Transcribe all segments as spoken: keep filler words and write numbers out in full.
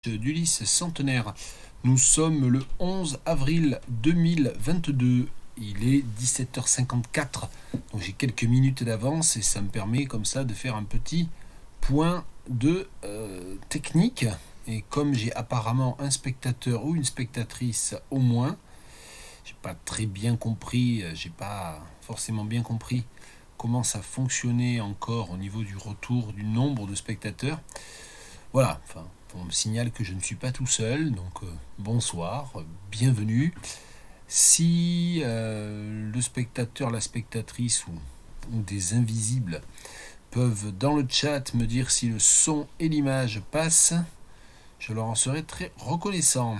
d'Ulysse Centenaire. Nous sommes le onze avril deux mille vingt-deux. Il est dix-sept heures cinquante-quatre. Donc j'ai quelques minutes d'avance et ça me permet comme ça de faire un petit point de euh, technique. Et comme j'ai apparemment un spectateur ou une spectatrice au moins, j'ai pas très bien compris, j'ai pas forcément bien compris comment ça fonctionnait encore au niveau du retour du nombre de spectateurs. Voilà, enfin, on me signale que je ne suis pas tout seul, donc euh, bonsoir, bienvenue. Si euh, le spectateur, la spectatrice ou, ou des invisibles peuvent dans le chat me dire si le son et l'image passent, je leur en serai très reconnaissant.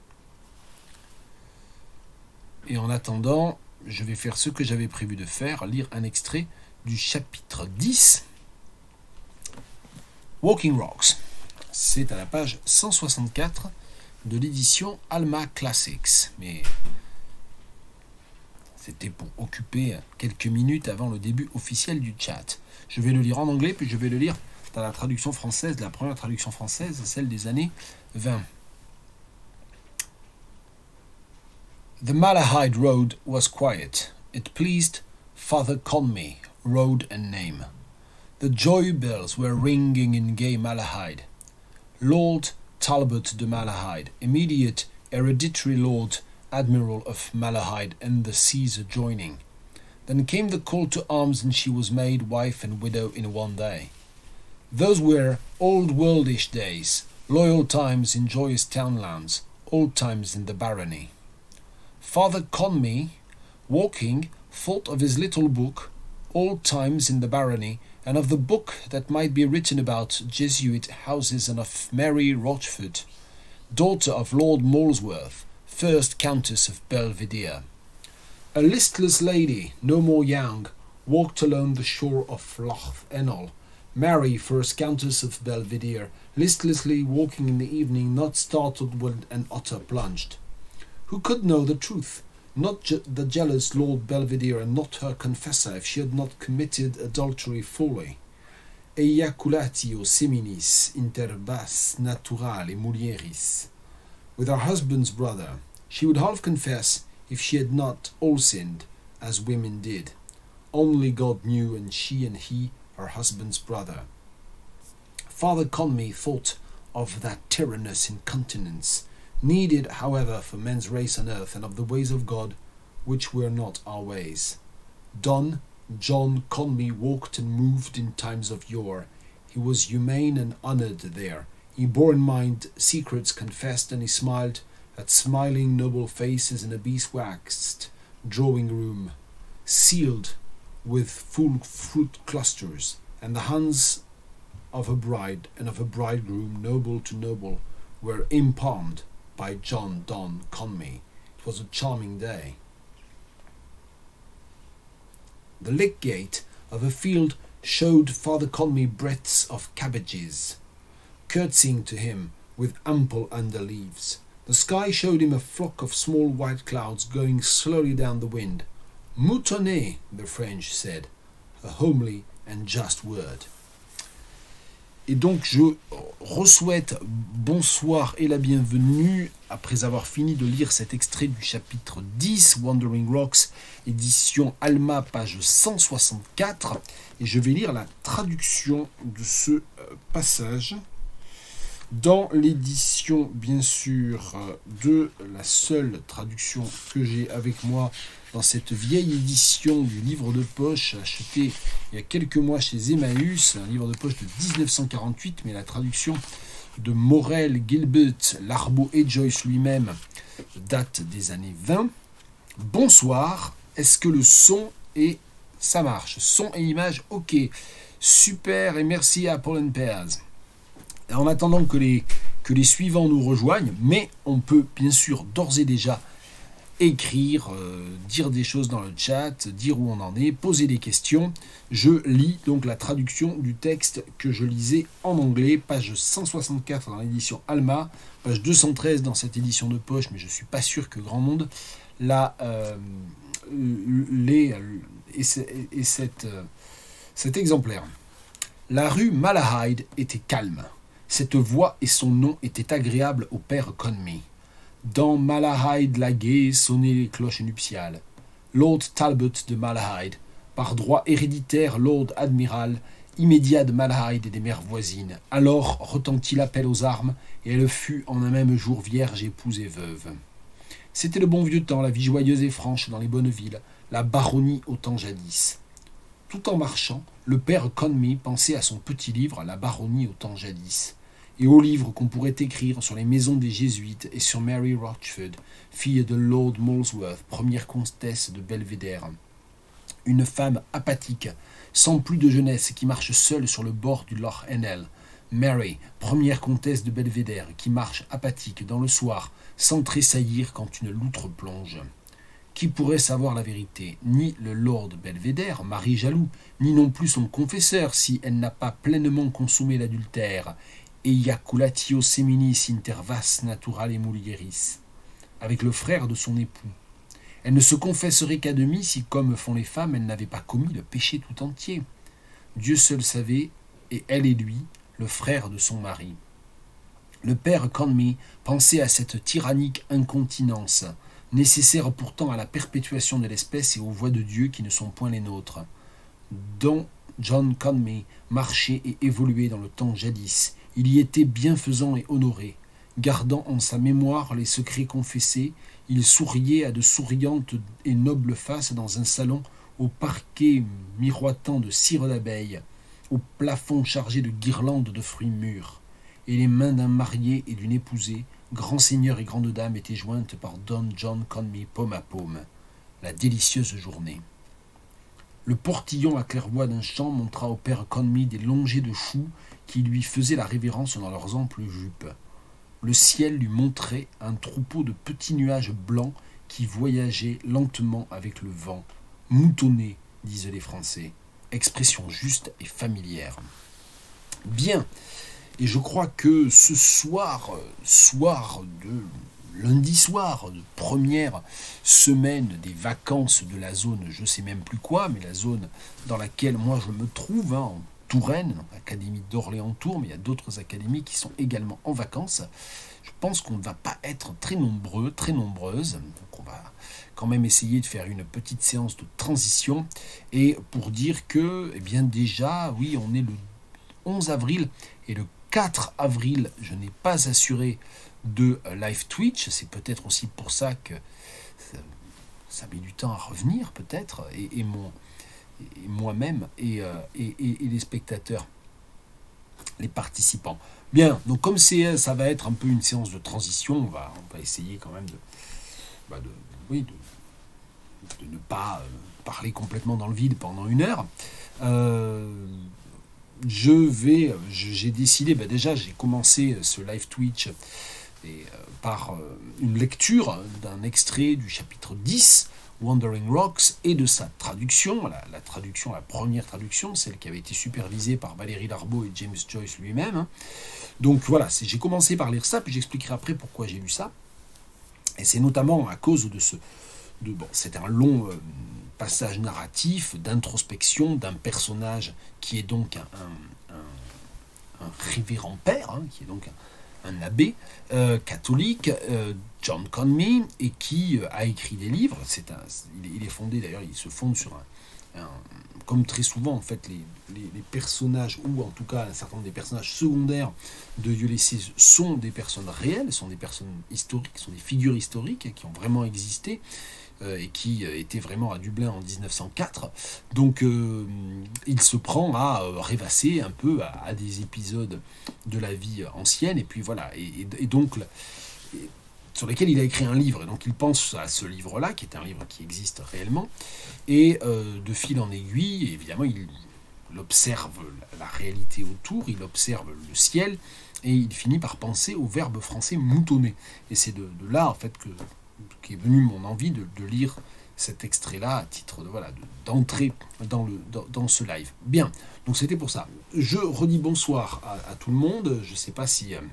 Et en attendant, je vais faire ce que j'avais prévu de faire, lire un extrait du chapitre dix, Walking Rocks. C'est à la page cent soixante-quatre de l'édition Alma Classics. Mais c'était pour occuper quelques minutes avant le début officiel du chat. Je vais le lire en anglais, puis je vais le lire dans la traduction française, la première traduction française, celle des années vingt. The Malahide road was quiet. It pleased Father Conmee, road and name. The joy bells were ringing in gay Malahide. Lord Talbot de Malahide, immediate hereditary Lord Admiral of Malahide and the seas adjoining. Then came the call to arms, and she was made wife and widow in one day. Those were old worldish days, loyal times in joyous townlands, old times in the barony. Father Conmee, walking, thought of his little book, Old Times in the Barony, and of the book that might be written about Jesuit houses, and of Mary Rochford, daughter of Lord Molesworth, first Countess of Belvedere. A listless lady, no more young, walked along the shore of Loch Ennell. Mary, first Countess of Belvedere, listlessly walking in the evening, not startled when an otter plunged. Who could know the truth? Not je- the jealous Lord Belvedere, and not her confessor, if she had not committed adultery fully. Eiaculatio seminis inter bas naturale mulieris. With her husband's brother, she would half confess if she had not all sinned, as women did. Only God knew, and she and he, her husband's brother. Father Conmee thought of that tyrannous incontinence, needed, however, for men's race on earth, and of the ways of God, which were not our ways. Don John Conmee walked and moved in times of yore. He was humane and honoured there. He bore in mind secrets confessed, and he smiled at smiling noble faces in a beeswaxed drawing-room, sealed with full fruit clusters, and the hands of a bride and of a bridegroom, noble to noble, were impalmed by John Don Conmee. It was a charming day. The lick gate of a field showed Father Conmee breadths of cabbages, curtsying to him with ample under leaves. The sky showed him a flock of small white clouds going slowly down the wind. Moutonner, the French said, a homely and just word. Et donc je re-souhaite bonsoir et la bienvenue après avoir fini de lire cet extrait du chapitre dix, Wandering Rocks, édition Alma, page cent soixante-quatre, et je vais lire la traduction de ce passage dans l'édition, bien sûr, de la seule traduction que j'ai avec moi dans cette vieille édition du livre de poche acheté il y a quelques mois chez Emmaüs, un livre de poche de dix-neuf cent quarante-huit, mais la traduction de Morel, Gilbert, Larbeau et Joyce lui-même date des années vingt. Bonsoir, est-ce que le son et ça marche? Son et image, ok, super, et merci à Paul and Pears. En attendant que les, que les suivants nous rejoignent, mais on peut bien sûr d'ores et déjà écrire, euh, dire des choses dans le chat, dire où on en est, poser des questions. Je lis donc la traduction du texte que je lisais en anglais, page cent soixante-quatre dans l'édition Alma, page deux cent treize dans cette édition de poche, mais je ne suis pas sûr que grand monde la, euh, les, et, et cette, euh, cet exemplaire. La rue Malahide était calme. Cette voix et son nom étaient agréables au père Conmee. Dans Malahide la gaie sonnaient les cloches nuptiales. Lord Talbot de Malahide, par droit héréditaire Lord Admiral, immédiat de Malahide et des mers voisines. Alors retentit l'appel aux armes, et elle fut en un même jour vierge, épouse et veuve. C'était le bon vieux temps, la vie joyeuse et franche dans les bonnes villes, la baronnie au temps jadis. Tout en marchant, le père Conmee pensait à son petit livre, La baronnie au temps jadis, et aux livres qu'on pourrait écrire sur les maisons des Jésuites et sur Mary Rochford, fille de Lord Molesworth, première comtesse de Belvédère. Une femme apathique, sans plus de jeunesse, qui marche seule sur le bord du Loch Ennel. Mary, première comtesse de Belvédère, qui marche apathique dans le soir, sans tressaillir quand une loutre plonge. Qui pourrait savoir la vérité? Ni le lord Belvédère, mari jaloux, ni non plus son confesseur, si elle n'a pas pleinement consommé l'adultère. Eiaculatio seminis inter vas naturale mulieris, avec le frère de son époux. Elle ne se confesserait qu'à demi si, comme font les femmes, elle n'avait pas commis le péché tout entier. Dieu seul savait, et elle et lui, le frère de son mari. Le père Conmee pensait à cette tyrannique incontinence, nécessaire pourtant à la perpétuation de l'espèce et aux voies de Dieu qui ne sont point les nôtres, dont John Conmee marchait et évoluait dans le temps jadis. Il y était bienfaisant et honoré. Gardant en sa mémoire les secrets confessés, il souriait à de souriantes et nobles faces dans un salon au parquet miroitant de cire d'abeille, au plafond chargé de guirlandes de fruits mûrs, et les mains d'un marié et d'une épousée, grand seigneur et grande dame, étaient jointes par Don John Conmee paume à paume. La délicieuse journée. Le portillon à claire-voie d'un champ montra au père Conmee des longées de choux qui lui faisaient la révérence dans leurs amples jupes. Le ciel lui montrait un troupeau de petits nuages blancs qui voyageaient lentement avec le vent. Moutonné, disent les Français. Expression juste et familière. Bien, et je crois que ce soir, soir de lundi soir, de première semaine des vacances de la zone, je ne sais même plus quoi, mais la zone dans laquelle moi je me trouve, hein, en Touraine, Académie d'Orléans-Tours, mais il y a d'autres académies qui sont également en vacances. Je pense qu'on ne va pas être très nombreux, très nombreuses, donc on va quand même essayer de faire une petite séance de transition, et pour dire que, eh bien déjà, oui, on est le onze avril, et le quatre avril, je n'ai pas assuré de live Twitch, c'est peut-être aussi pour ça que ça, ça met du temps à revenir, peut-être, et, et mon... et moi-même et, euh, et, et, et les spectateurs, les participants. Bien, donc comme c'est, ça va être un peu une séance de transition, on va, on va essayer quand même de, bah de, oui, de, de ne pas euh, parler complètement dans le vide pendant une heure. Euh, je vais, j'ai décidé, bah déjà j'ai commencé ce live Twitch et, euh, par euh, une lecture d'un extrait du chapitre dix, Wandering Rocks, et de sa traduction, la, la traduction, la première traduction, celle qui avait été supervisée par Valérie Larbaud et James Joyce lui-même. Hein. Donc voilà, j'ai commencé par lire ça, puis j'expliquerai après pourquoi j'ai lu ça. Et c'est notamment à cause de ce... De, bon, c'est un long euh, passage narratif d'introspection d'un personnage qui est donc un, un, un, un révérend père, hein, qui est donc un, un abbé euh, catholique, euh, John Conmee, et qui euh, a écrit des livres. C'est un, il, est, il est fondé, d'ailleurs, il se fonde sur un, un comme très souvent, en fait, les, les, les personnages, ou en tout cas un certain nombre des personnages secondaires de Ulysses sont des personnes réelles, sont des personnes historiques, sont des figures historiques qui ont vraiment existé, euh, et qui euh, étaient vraiment à Dublin en dix-neuf cent quatre. Donc euh, il se prend à euh, rêvasser un peu à, à des épisodes de la vie ancienne, et puis voilà, et, et, et donc... Et, sur lesquels il a écrit un livre. Donc il pense à ce livre-là, qui est un livre qui existe réellement, et euh, de fil en aiguille, évidemment, il, il observe la, la réalité autour, il observe le ciel, et il finit par penser au verbe français moutonner. Et c'est de, de là, en fait, que qu'est venue mon envie de, de lire cet extrait-là, à titre de, voilà, de, d'entrer dans, le, dans, dans ce live. Bien, donc c'était pour ça. Je redis bonsoir à, à tout le monde. Je ne sais pas si... Euh,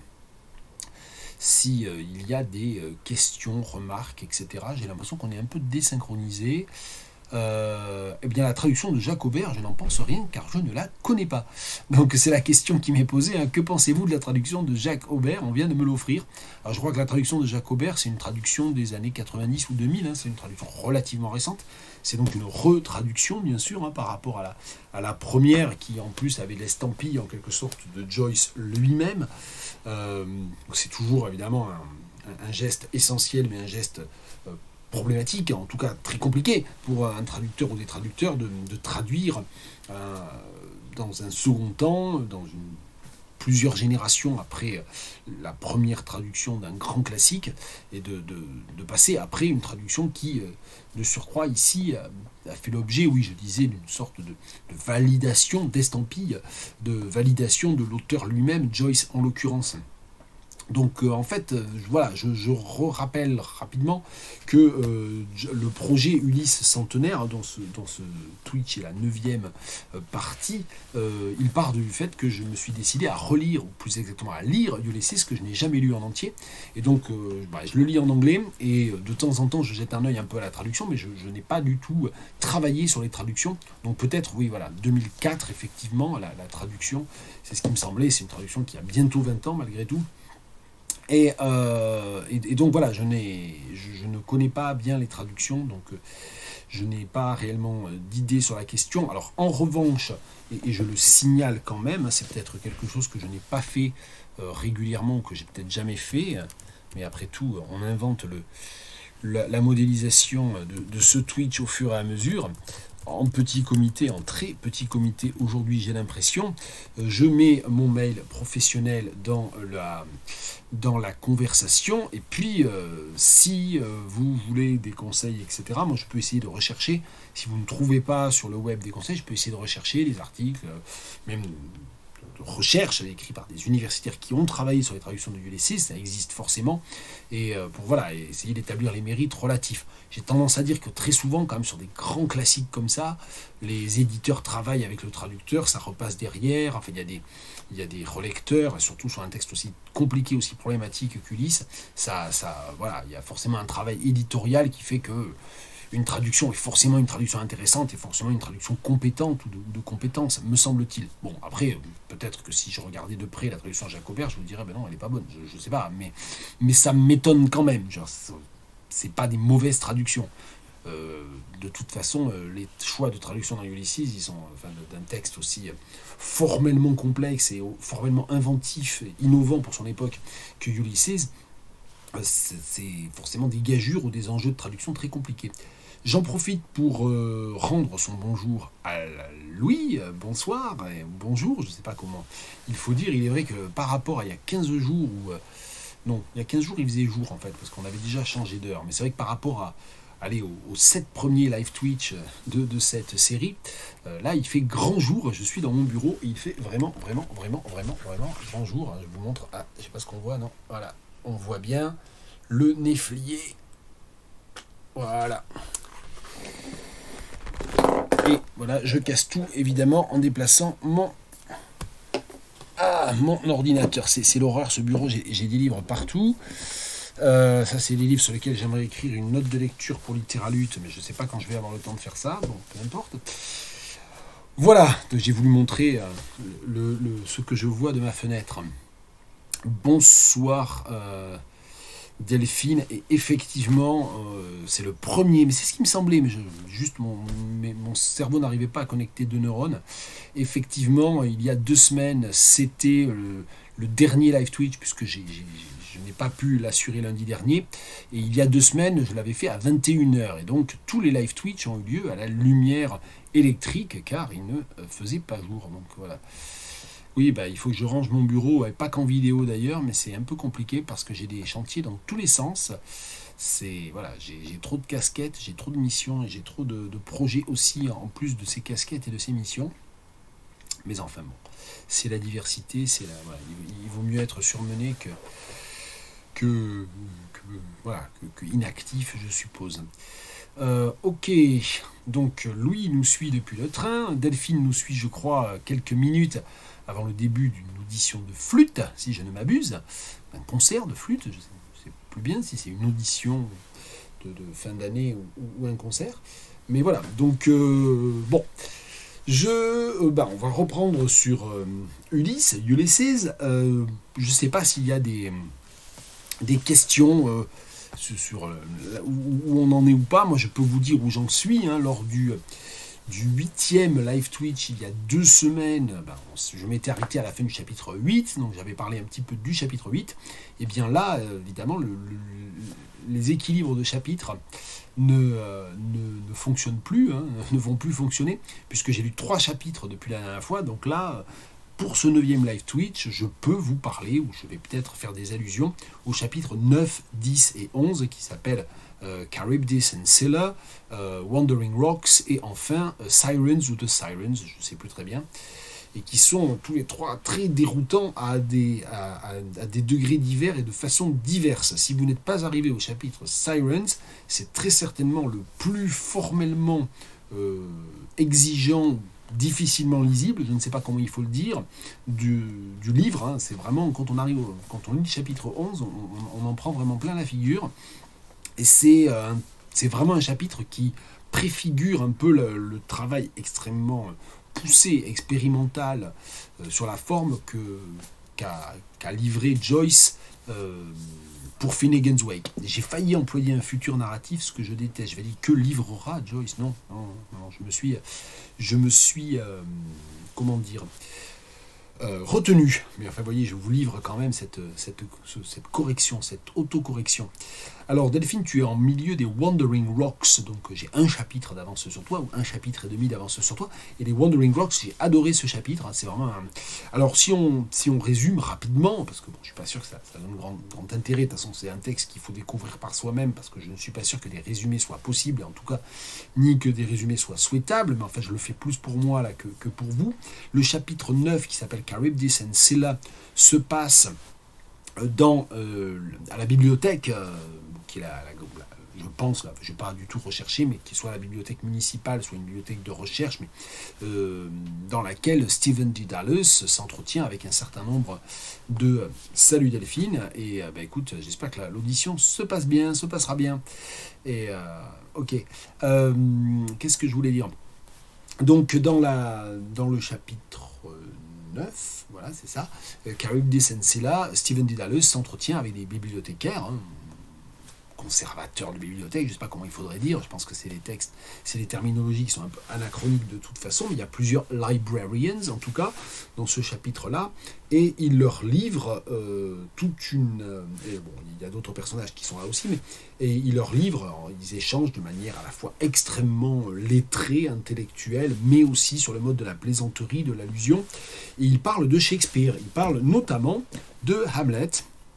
si euh, il y a des euh, questions, remarques, et cetera. J'ai l'impression qu'on est un peu désynchronisé. Euh, eh bien, la traduction de Jacques Aubert, je n'en pense rien car je ne la connais pas. Donc, c'est la question qui m'est posée. Hein. Que pensez-vous de la traduction de Jacques Aubert? On vient de me l'offrir. Alors, je crois que la traduction de Jacques Aubert, c'est une traduction des années quatre-vingt-dix ou deux mille. Hein. C'est une traduction relativement récente. C'est donc une retraduction, bien sûr, hein, par rapport à la, à la première qui, en plus, avait l'estampille, en quelque sorte, de Joyce lui-même. Euh, c'est toujours, évidemment, un, un geste essentiel, mais un geste euh, problématique, en tout cas très compliqué pour un traducteur ou des traducteurs de, de traduire euh, dans un second temps, dans une, plusieurs générations après la première traduction d'un grand classique, et de, de, de passer après une traduction qui, euh, de surcroît ici, a, a fait l'objet, oui je disais, d'une sorte de, de validation, d'estampille, de validation de l'auteur lui-même, Joyce en l'occurrence. Donc euh, en fait, euh, voilà, je, je rappelle rapidement que euh, le projet Ulysse Centenaire, dans ce, dans ce Twitch et la neuvième euh, partie, euh, il part du fait que je me suis décidé à relire, ou plus exactement à lire Ulysses, que je n'ai jamais lu en entier. Et donc, euh, bah, je le lis en anglais, et de temps en temps, je jette un œil un peu à la traduction, mais je, je n'ai pas du tout travaillé sur les traductions. Donc peut-être, oui, voilà, deux mille quatre, effectivement, la, la traduction, c'est ce qui me semblait, c'est une traduction qui a bientôt vingt ans, malgré tout. Et, euh, et, et donc voilà, je, n'ai, je, je ne connais pas bien les traductions, donc euh, je n'ai pas réellement d'idée sur la question. Alors en revanche, et, et je le signale quand même, c'est peut-être quelque chose que je n'ai pas fait euh, régulièrement, que j'ai peut-être jamais fait, mais après tout, on invente le, la, la modélisation de, de ce Twitch au fur et à mesure. En petit comité, en très petit comité aujourd'hui, j'ai l'impression. Je mets mon mail professionnel dans la, dans la conversation. Et puis, euh, si euh, vous voulez des conseils, et cetera, moi, je peux essayer de rechercher. Si vous ne trouvez pas sur le web des conseils, je peux essayer de rechercher des articles, euh, même de recherche écrits par des universitaires qui ont travaillé sur les traductions de Ulysses, ça existe forcément, et euh, pour voilà, essayer d'établir les mérites relatifs. J'ai tendance à dire que très souvent, quand même, sur des grands classiques comme ça, les éditeurs travaillent avec le traducteur, ça repasse derrière, enfin, il y a des, il y a des relecteurs, et surtout sur un texte aussi compliqué, aussi problématique qu'Ulysse, ça, ça, voilà, il y a forcément un travail éditorial qui fait que une traduction est forcément une traduction intéressante et forcément une traduction compétente ou de, de compétence, me semble-t-il. Bon, après, peut-être que si je regardais de près la traduction de Jacques Aubert, je vous dirais, ben non, elle n'est pas bonne, je ne sais pas, mais, mais ça m'étonne quand même. Genre, c'est pas des mauvaises traductions. Euh, de toute façon, euh, les choix de traduction dans Ulysses, ils sont, enfin, d'un texte aussi euh, formellement complexe et euh, formellement inventif et innovant pour son époque que Ulysses, euh, c'est forcément des gageures ou des enjeux de traduction très compliqués. J'en profite pour euh, rendre son bonjour à Louis, euh, bonsoir, et bonjour, je ne sais pas comment il faut dire. Il est vrai que par rapport à il y a quinze jours, où, euh, non, il y a quinze jours il faisait jour en fait, parce qu'on avait déjà changé d'heure, mais c'est vrai que par rapport à, allez, aux, aux sept premiers live Twitch de, de cette série, euh, là il fait grand jour, je suis dans mon bureau, et il fait vraiment, vraiment, vraiment, vraiment, vraiment grand jour. Je vous montre, ah, je ne sais pas ce qu'on voit, non, voilà, on voit bien le néflier, voilà. Et voilà, je casse tout, évidemment, en déplaçant mon, ah, mon ordinateur. C'est l'horreur, ce bureau, j'ai des livres partout. Euh, ça, c'est les livres sur lesquels j'aimerais écrire une note de lecture pour Littéralute, mais je ne sais pas quand je vais avoir le temps de faire ça, bon, peu importe. Voilà, j'ai voulu montrer euh, le, le, ce que je vois de ma fenêtre. Bonsoir, euh, Delphine, et effectivement, euh, c'est le premier, mais c'est ce qui me semblait, mais je, juste mon, mais mon cerveau n'arrivait pas à connecter deux neurones. Effectivement, il y a deux semaines, c'était le, le dernier live Twitch, puisque j'ai, j'ai, je n'ai pas pu l'assurer lundi dernier, et il y a deux semaines, je l'avais fait à vingt et une heures, et donc tous les live Twitch ont eu lieu à la lumière électrique, car il ne faisait pas jour, donc voilà. Oui, bah, il faut que je range mon bureau, pas qu'en vidéo d'ailleurs, mais c'est un peu compliqué parce que j'ai des chantiers dans tous les sens. C'est voilà, j'ai trop de casquettes, j'ai trop de missions et j'ai trop de, de projets aussi en plus de ces casquettes et de ces missions. Mais enfin bon, c'est la diversité, c'est la, voilà, il, il vaut mieux être surmené que que, que voilà que, que inactif, je suppose. Euh, ok, donc Louis nous suit depuis le train, Delphine nous suit, je crois, quelques minutes avant le début d'une audition de flûte, si je ne m'abuse, un concert de flûte, je ne sais plus bien si c'est une audition de, de fin d'année ou, ou un concert. mais voilà, donc euh, bon, je, euh, bah, on va reprendre sur euh, Ulysse, Ulysses. Euh, je ne sais pas s'il y a des, des questions euh, sur, sur euh, où, où on en est ou pas. Moi, je peux vous dire où j'en suis. Hein, lors du, du huitième live Twitch, il y a deux semaines, ben, je m'étais arrêté à la fin du chapitre huit, donc j'avais parlé un petit peu du chapitre huit. Et bien là, euh, évidemment, le, le, les équilibres de chapitres ne, euh, ne, ne fonctionnent plus, hein, ne vont plus fonctionner, puisque j'ai lu trois chapitres depuis la dernière fois. Donc là, pour ce neuvième live Twitch, je peux vous parler, ou je vais peut-être faire des allusions, au chapitre neuf, dix et onze, qui s'appelle euh, Charybdis and Scylla, euh, Wandering Rocks, et enfin euh, Sirens ou The Sirens, je ne sais plus très bien, et qui sont tous les trois très déroutants à des, à, à, à des degrés divers et de façon diverse. Si vous n'êtes pas arrivé au chapitre Sirens, c'est très certainement le plus formellement euh, exigeant, difficilement lisible, je ne sais pas comment il faut le dire, du, du livre. Hein. C'est vraiment, quand on arrive, au, quand on lit le chapitre onze, on, on, on en prend vraiment plein la figure. Et c'est, euh, c'est vraiment un chapitre qui préfigure un peu le, le travail extrêmement poussé, expérimental, euh, sur la forme que, qu'a, qu'a livré Joyce euh, pour Finnegan's Wake. J'ai failli employer un futur narratif, ce que je déteste. Je vais dire que livrera Joyce. Non, non, non, je me suis, je me suis, euh, comment dire, euh, retenu. Mais enfin, vous voyez, je vous livre quand même cette, cette, cette correction, cette autocorrection. Alors Delphine, tu es en milieu des Wandering Rocks, donc j'ai un chapitre d'avance sur toi, ou un chapitre et demi d'avance sur toi, et les Wandering Rocks, j'ai adoré ce chapitre, hein, c'est vraiment un... Alors si on, si on résume rapidement, parce que bon, je ne suis pas sûr que ça, ça donne grand, grand intérêt, de toute façon c'est un texte qu'il faut découvrir par soi-même, parce que je ne suis pas sûr que des résumés soient possibles, en tout cas, ni que des résumés soient souhaitables, mais enfin je le fais plus pour moi là que, que pour vous. Le chapitre neuf, qui s'appelle Charybdis and Scylla, se passe dans, euh, à la bibliothèque, euh, qui est la, la, la, je pense, là, je n'ai pas du tout recherché, mais qui soit la bibliothèque municipale, soit une bibliothèque de recherche, mais euh, dans laquelle Stephen Dedalus s'entretient avec un certain nombre de euh, salut Delphine, et euh, bah, écoute, j'espère que la, l'audition se passe bien, se passera bien, et euh, ok, euh, qu'est-ce que je voulais dire? Donc dans, la, dans le chapitre neuf, voilà, c'est ça, Charybdis and Scylla, Stephen Dedalus s'entretient avec des bibliothécaires, hein, conservateurs de bibliothèque, je ne sais pas comment il faudrait dire, je pense que c'est les textes, c'est les terminologies qui sont un peu anachroniques de toute façon, mais il y a plusieurs librarians, en tout cas, dans ce chapitre-là, et il leur livre euh, toute une... Euh, et bon, il y a d'autres personnages qui sont là aussi, mais et il leur livre, alors, ils échangent de manière à la fois extrêmement lettrée, intellectuelle, mais aussi sur le mode de la plaisanterie, de l'allusion, et il parle de Shakespeare, il parle notamment de Hamlet.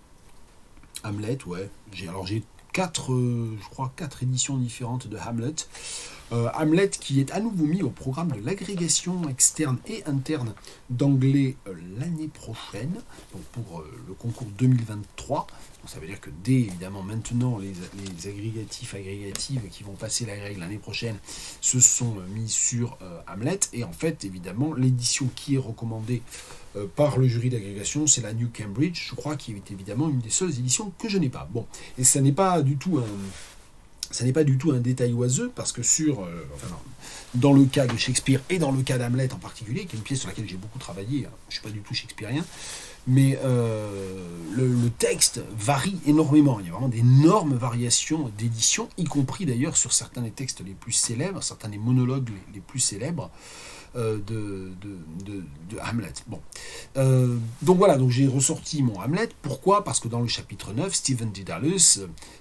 Hamlet, ouais, j'ai, alors j'ai quatre, euh, je crois, quatre éditions différentes de Hamlet. Euh, Hamlet qui est à nouveau mis au programme de l'agrégation externe et interne d'anglais euh, l'année prochaine, donc pour euh, le concours deux mille vingt-trois. Donc ça veut dire que dès, évidemment, maintenant, les, les agrégatifs, agrégatives qui vont passer la règle l'année prochaine se sont euh, mis sur euh, Hamlet. Et en fait, évidemment, l'édition qui est recommandée euh, par le jury d'agrégation, c'est la New Cambridge, je crois, qui est évidemment une des seules éditions que je n'ai pas. Bon, et ça n'est pas du tout un... Ça n'est pas du tout un détail oiseux, parce que sur, euh, enfin non, dans le cas de Shakespeare et dans le cas d'Hamlet en particulier, qui est une pièce sur laquelle j'ai beaucoup travaillé, hein, je ne suis pas du tout shakespearien, mais euh, le, le texte varie énormément. Il y a vraiment d'énormes variations d'édition, y compris d'ailleurs sur certains des textes les plus célèbres, certains des monologues les, les plus célèbres. Euh, de, de, de, de Hamlet. Bon. Euh, donc voilà, donc j'ai ressorti mon Hamlet. Pourquoi? Parce que dans le chapitre neuf, Stephen Dedalus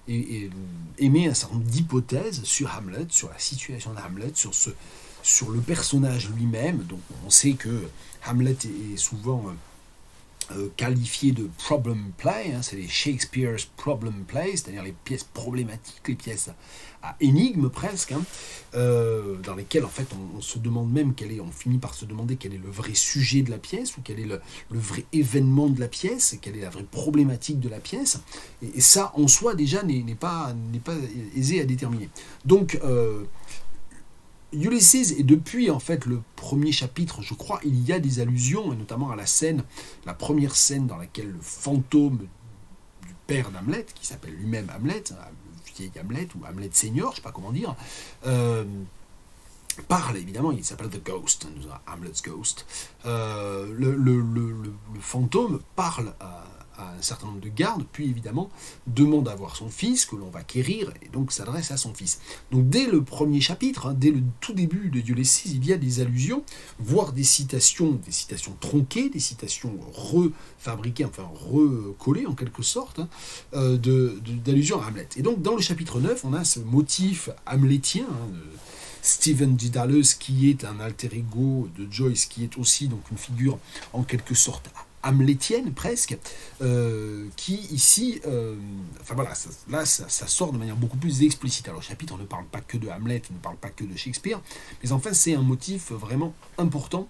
émet un certain nombre d'hypothèses sur Hamlet, sur la situation de Hamlet, sur, ce, sur le personnage lui-même. Donc on sait que Hamlet est souvent euh, qualifié de problem play, hein, c'est les Shakespeare's problem plays, c'est-à-dire les pièces problématiques, les pièces à énigme presque, hein, euh, dans lesquelles en fait on, on se demande même quel est, on finit par se demander quel est le vrai sujet de la pièce, ou quel est le, le vrai événement de la pièce, quelle est la vraie problématique de la pièce, et, et ça en soi déjà n'est, n'est, pas, n'est pas aisé à déterminer. Donc euh, Ulysses, et depuis en fait le premier chapitre, je crois, il y a des allusions, et notamment à la scène, la première scène dans laquelle le fantôme du père d'Hamlet, qui s'appelle lui-même Hamlet, le vieil Hamlet, ou Hamlet senior, je ne sais pas comment dire, euh, parle, évidemment, il s'appelle The Ghost, Hamlet's Ghost. Euh, le, le, le, le, le fantôme parle à, à un certain nombre de gardes, puis évidemment demande à voir son fils, que l'on va quérir, et donc s'adresse à son fils. Donc dès le premier chapitre, hein, dès le tout début de Ulysses, il y a des allusions, voire des citations, des citations tronquées, des citations refabriquées, enfin recollées en quelque sorte, hein, euh, de, de, d'allusions à Hamlet. Et donc dans le chapitre neuf, on a ce motif hamlétien, hein, de Stephen Dedalus, qui est un alter ego de Joyce, qui est aussi donc une figure en quelque sorte hamlétienne presque, euh, qui ici, euh, enfin voilà, ça, là ça, ça sort de manière beaucoup plus explicite. Alors le chapitre ne parle pas que de Hamlet, ne parle pas que de Shakespeare, mais enfin c'est un motif vraiment important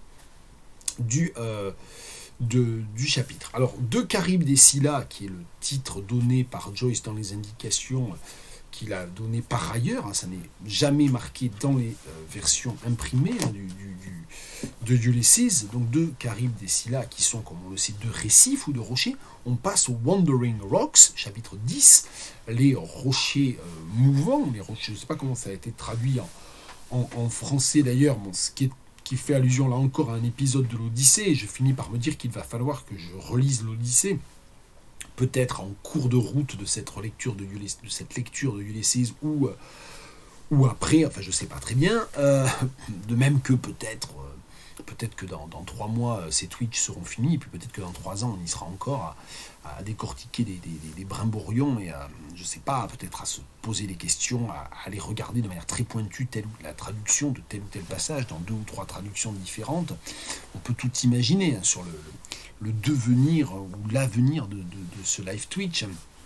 du, euh, de, du chapitre. Alors de Charybde et Scylla, qui est le titre donné par Joyce dans les indications qu'il a donné par ailleurs, hein, ça n'est jamais marqué dans les euh, versions imprimées hein, du, du, du, de Ulysses, donc de Charybde et Scylla, qui sont, comme on le sait, deux récifs ou deux rochers. On passe aux Wandering Rocks, chapitre dix, les rochers euh, mouvants, les rochers, je ne sais pas comment ça a été traduit en, en, en français d'ailleurs, bon, ce qui, est, qui fait allusion là encore à un épisode de l'Odyssée, et je finis par me dire qu'il va falloir que je relise l'Odyssée, peut-être en cours de route de cette lecture de, Ulysses, de cette lecture de Ulysses ou, euh, ou après, enfin je ne sais pas très bien, euh, de même que peut-être euh, peut-être que dans, dans trois mois ces Twitch seront finis, et puis peut-être que dans trois ans on y sera encore à, à décortiquer des, des, des brimborions et à, je ne sais pas, peut-être à se poser des questions, à, à aller regarder de manière très pointue telle ou la traduction de tel ou tel passage dans deux ou trois traductions différentes. On peut tout imaginer hein, sur le, le devenir ou l'avenir de, de, de ce live Twitch.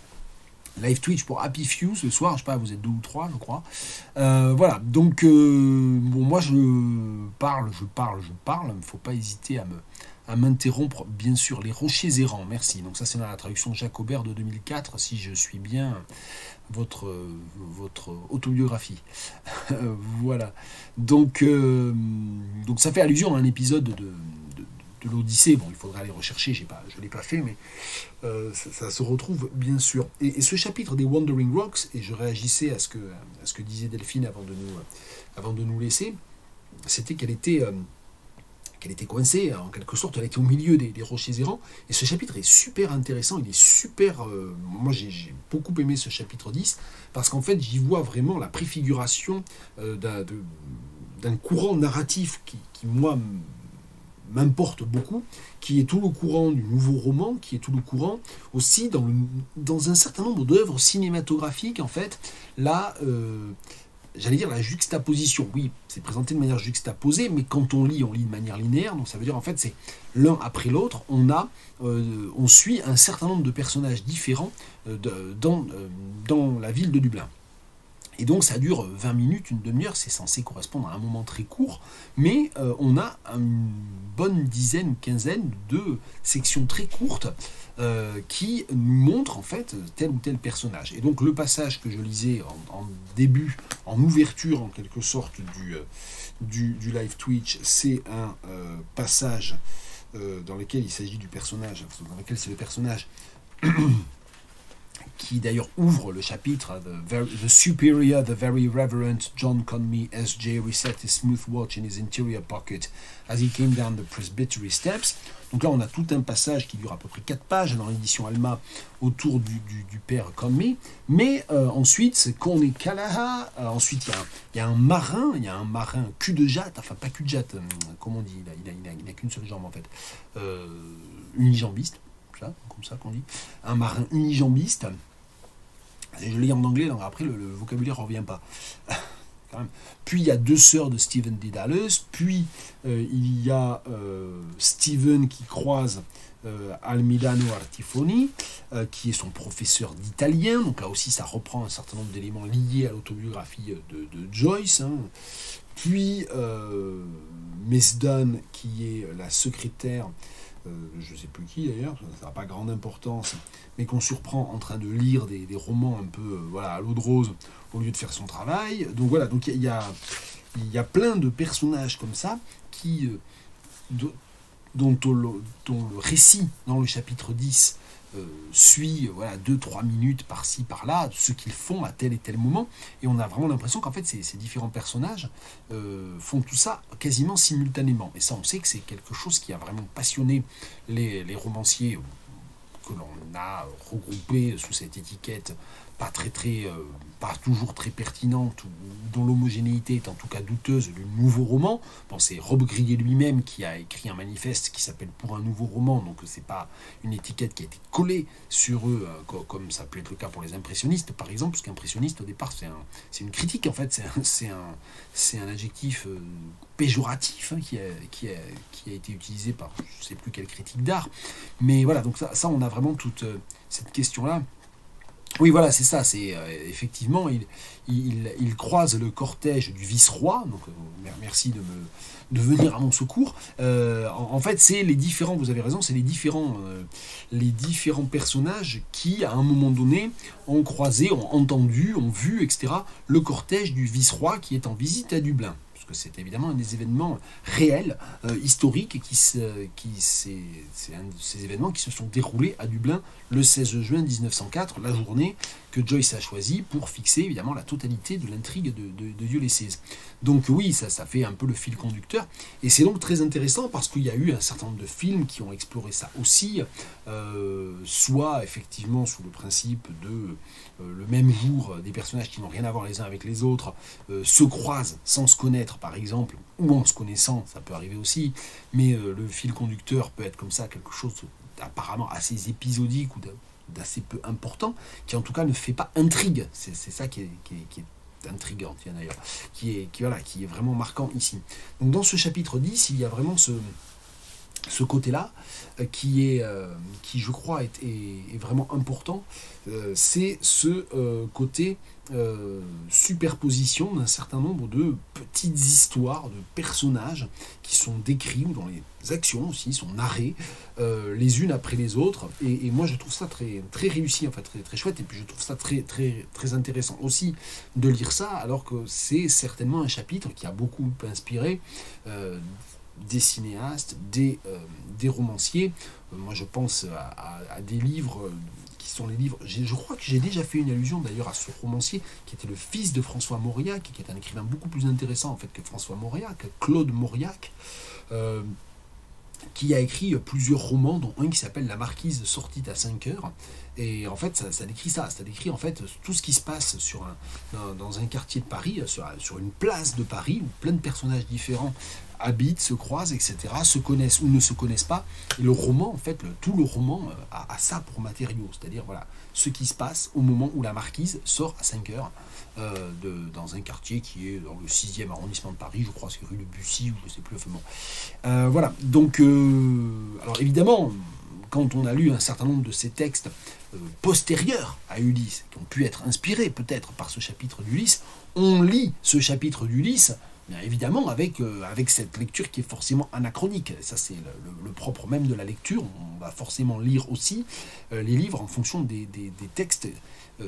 Live Twitch pour Happy Few ce soir, je sais pas, vous êtes deux ou trois, je crois. Euh, voilà, donc euh, bon, moi je parle, je parle, je parle, il ne faut pas hésiter à me à m'interrompre, bien sûr. Les rochers errants, merci. Donc ça c'est dans la traduction Jacobert de deux mille quatre, si je suis bien votre, votre autobiographie. Voilà. Donc, euh, donc ça fait allusion à un épisode de, de, de l'Odyssée. Bon, il faudra aller rechercher, j'ai pas, je ne l'ai pas fait, mais euh, ça, ça se retrouve bien sûr. Et, et ce chapitre des Wandering Rocks, et je réagissais à ce que, à ce que disait Delphine avant de nous, avant de nous laisser, c'était qu'elle était... Euh, qu'elle était coincée, en quelque sorte, elle était au milieu des, des rochers errants, et ce chapitre est super intéressant, il est super... Euh, moi j'ai, j'ai beaucoup aimé ce chapitre dix, parce qu'en fait j'y vois vraiment la préfiguration euh, d'un, de, d'un courant narratif qui, qui moi, m'importe beaucoup, qui est tout le courant du nouveau roman, qui est tout le courant aussi dans, le, dans un certain nombre d'œuvres cinématographiques, en fait, là... Euh, J'allais dire la juxtaposition, oui, c'est présenté de manière juxtaposée, mais quand on lit, on lit de manière linéaire, donc ça veut dire en fait c'est l'un après l'autre, on a, euh, on suit un certain nombre de personnages différents euh, de, dans, euh, dans la ville de Dublin. Et donc ça dure vingt minutes, une demi-heure, c'est censé correspondre à un moment très court, mais euh, on a une bonne dizaine ou quinzaine de sections très courtes euh, qui nous montrent en fait tel ou tel personnage. Et donc le passage que je lisais en, en début, en ouverture en quelque sorte du, euh, du, du live Twitch, c'est un euh, passage euh, dans lequel il s'agit du personnage, dans lequel c'est le personnage... qui d'ailleurs ouvre le chapitre the, very, the Superior, the Very Reverend John Conmee S J reset his smooth watch in his interior pocket as he came down the presbytery steps. Donc là on a tout un passage qui dure à peu près quatre pages dans l'édition Alma autour du, du, du père Conmee, mais euh, ensuite c'est Coney Callaghan, euh, ensuite il y, y a un marin, il y a un marin cul de jatte, enfin pas cul de jatte, euh, comment on dit, il a, il a, il a, il a qu'une seule jambe en fait, euh, unijambiste. Ça, comme ça qu'on dit, un marin unijambiste. Je lis en anglais, donc après le, le vocabulaire ne revient pas. Quand même. Puis il y a deux sœurs de Stephen Dedalus, puis euh, il y a euh, Stephen qui croise euh, Almidano Artifoni, euh, qui est son professeur d'italien, donc là aussi ça reprend un certain nombre d'éléments liés à l'autobiographie de, de Joyce. Hein. Puis euh, Mesdan, qui est la secrétaire, Euh, je ne sais plus qui d'ailleurs, ça n'a pas grande importance, mais qu'on surprend en train de lire des, des romans un peu euh, voilà, à l'eau de rose au lieu de faire son travail. Donc voilà, donc il y, y, y a plein de personnages comme ça qui, euh, de, dont, dont le récit dans le chapitre dix euh, suit voilà, deux trois minutes par-ci, par-là, ce qu'ils font à tel et tel moment. Et on a vraiment l'impression qu'en fait, ces, ces différents personnages euh, font tout ça quasiment simultanément. Et ça, on sait que c'est quelque chose qui a vraiment passionné les, les romanciers que l'on a regroupés sous cette étiquette pas très très, euh, pas toujours très pertinente, ou dont l'homogénéité est en tout cas douteuse, du nouveau roman. Bon, c'est Rob Grillet lui-même qui a écrit un manifeste qui s'appelle Pour un nouveau roman, donc c'est pas une étiquette qui a été collée sur eux, euh, comme ça peut être le cas pour les impressionnistes par exemple, parce qu'impressionniste au départ c'est un, c'est une critique en fait, c'est un, c'est un, c'est un adjectif euh, péjoratif hein, qui, a, qui, a, qui a été utilisé par je sais plus quelle critique d'art, mais voilà, donc ça, ça on a vraiment toute euh, cette question-là. Oui, voilà, c'est ça. C'est euh, effectivement, il, il, il croise le cortège du vice-roi. Donc, euh, merci de me de venir à mon secours. Euh, en, en fait, c'est les différents. Vous avez raison, c'est les différents euh, les différents personnages qui, à un moment donné, ont croisé, ont entendu, ont vu, et cetera. Le cortège du vice-roi qui est en visite à Dublin. Parce que c'est évidemment un des événements réels, euh, historiques, qui, se, qui c'est, c'est un de ces événements qui se sont déroulés à Dublin le seize juin mille neuf cent quatre, la journée que Joyce a choisie pour fixer évidemment la totalité de l'intrigue de, de, de Ulysses. Donc oui, ça, ça fait un peu le fil conducteur, et c'est donc très intéressant parce qu'il y a eu un certain nombre de films qui ont exploré ça aussi, euh, soit effectivement sous le principe de euh, le même jour, des personnages qui n'ont rien à voir les uns avec les autres euh, se croisent sans se connaître par exemple, ou en se connaissant, ça peut arriver aussi, mais euh, le fil conducteur peut être comme ça, quelque chose d'apparemment assez épisodique ou d'assez peu important, qui en tout cas ne fait pas intrigue. C'est, c'est ça qui est, qui est, qui est intriguant, d'ailleurs, qui est, qui, voilà, qui est vraiment marquant ici. Donc dans ce chapitre dix, il y a vraiment ce, ce côté-là euh, qui, est, euh, qui, je crois, est, est, est vraiment important. Euh, c'est ce euh, côté euh, superposition d'un certain nombre de petites histoires, de personnages qui sont décrits, ou dans les actions aussi, sont narrées euh, les unes après les autres. Et, et moi, je trouve ça très, très réussi, enfin très, très chouette. Et puis, je trouve ça très, très, très intéressant aussi de lire ça, alors que c'est certainement un chapitre qui a beaucoup inspiré euh, des cinéastes, des, euh, des romanciers. Euh, moi, je pense à, à, à des livres... Euh, qui sont les livres, je crois que j'ai déjà fait une allusion d'ailleurs à ce romancier qui était le fils de François Mauriac, qui est un écrivain beaucoup plus intéressant en fait que François Mauriac, Claude Mauriac, euh, qui a écrit plusieurs romans, dont un qui s'appelle La Marquise sortit à cinq heures, et en fait ça, ça décrit ça, ça décrit en fait tout ce qui se passe sur un, dans, dans un quartier de Paris, sur, sur une place de Paris, où plein de personnages différents habitent, se croisent, et cetera, se connaissent ou ne se connaissent pas. Et le roman, en fait, le, tout le roman a, a ça pour matériau, c'est-à-dire voilà, ce qui se passe au moment où la marquise sort à cinq heures euh, de, dans un quartier qui est dans le sixième arrondissement de Paris, je crois que c'est rue de Bussy, ou je sais plus, enfin bon. Euh, voilà, donc, euh, alors évidemment, quand on a lu un certain nombre de ces textes euh, postérieurs à Ulysse, qui ont pu être inspirés peut-être par ce chapitre d'Ulysse, on lit ce chapitre d'Ulysse, bien évidemment avec, euh, avec cette lecture qui est forcément anachronique. Ça c'est le, le, le propre même de la lecture. On va forcément lire aussi euh, les livres en fonction des, des, des textes euh,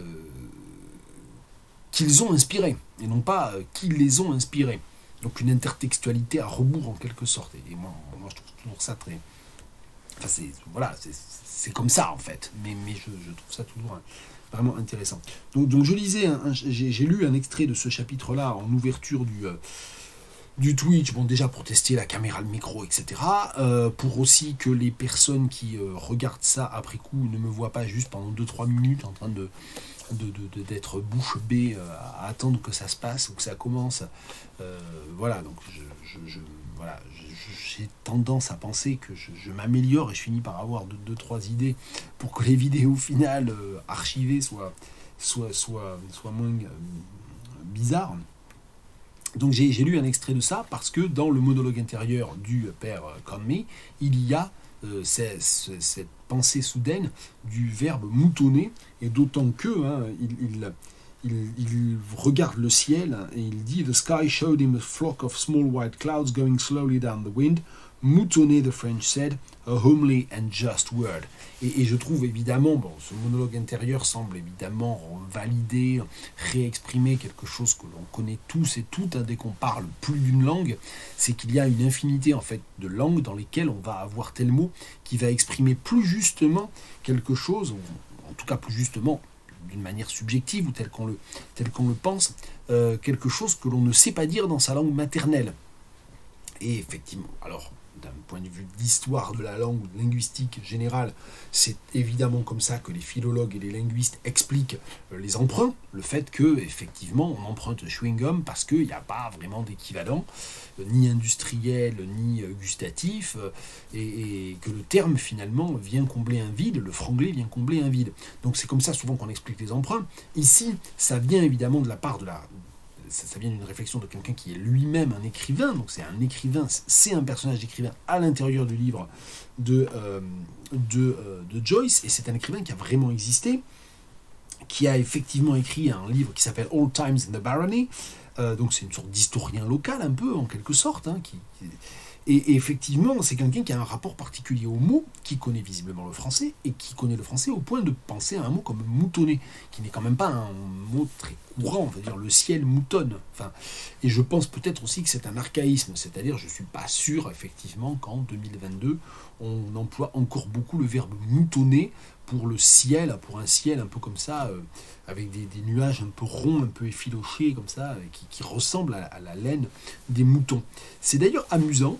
qu'ils ont inspirés, et non pas euh, qui les ont inspirés. Donc une intertextualité à rebours en quelque sorte. Et moi, moi je trouve toujours ça très... Enfin, c'est, voilà, c'est, c'est comme ça en fait, mais, mais je, je trouve ça toujours... Hein, vraiment intéressant. Donc, donc je lisais, un, un, j'ai, j'ai lu un extrait de ce chapitre-là en ouverture du, euh, du Twitch, bon déjà pour tester la caméra, le micro, et cetera. Euh, pour aussi que les personnes qui euh, regardent ça après coup ne me voient pas juste pendant deux trois minutes en train de, de, de, de d'être bouche bée euh, à attendre que ça se passe ou que ça commence. Euh, voilà, donc je, je, je voilà, j'ai tendance à penser que je, je m'améliore et je finis par avoir deux, deux trois idées pour que les vidéos finales euh, archivées soient, soient, soient, soient moins euh, bizarres. Donc j'ai, j'ai lu un extrait de ça parce que dans le monologue intérieur du père Conmee, il y a euh, cette, cette pensée soudaine du verbe moutonner, et d'autant que hein, il, il Il, il regarde le ciel et il dit « The sky showed him a flock of small white clouds going slowly down the wind, Moutonner, the French said, a homely and just word. Et, et je trouve évidemment, bon, ce monologue intérieur semble évidemment valider, réexprimer quelque chose que l'on connaît tous et toutes, hein, dès qu'on parle plus d'une langue, c'est qu'il y a une infinité en fait de langues dans lesquelles on va avoir tel mot qui va exprimer plus justement quelque chose, ou en tout cas plus justement d'une manière subjective ou telle qu'on le, tel qu'on le pense, euh, quelque chose que l'on ne sait pas dire dans sa langue maternelle. Et effectivement, alors d'un point de vue d'histoire de la langue, linguistique générale, c'est évidemment comme ça que les philologues et les linguistes expliquent les emprunts, le fait que effectivement on emprunte le chewing-gum parce qu'il n'y a pas vraiment d'équivalent, ni industriel, ni gustatif, et, et que le terme finalement vient combler un vide, le franglais vient combler un vide. Donc c'est comme ça souvent qu'on explique les emprunts. Ici, ça vient évidemment de la part de la... Ça, ça vient d'une réflexion de quelqu'un qui est lui-même un écrivain, donc c'est un écrivain, c'est un personnage d'écrivain à l'intérieur du livre de, euh, de, euh, de Joyce, et c'est un écrivain qui a vraiment existé, qui a effectivement écrit un livre qui s'appelle Old Times in the Barony, euh, donc c'est une sorte d'historien local un peu, en quelque sorte, hein, qui, qui, et, et effectivement c'est quelqu'un qui a un rapport particulier au mot, qui connaît visiblement le français, et qui connaît le français au point de penser à un mot comme moutonner, qui n'est quand même pas un mot très courant, on va dire le ciel moutonne. Enfin, et je pense peut-être aussi que c'est un archaïsme, c'est-à-dire je ne suis pas sûr effectivement qu'en deux mille vingt-deux on emploie encore beaucoup le verbe moutonner pour le ciel, pour un ciel un peu comme ça, euh, avec des, des nuages un peu ronds, un peu effilochés comme ça, euh, qui, qui ressemblent à, à la laine des moutons. C'est d'ailleurs amusant.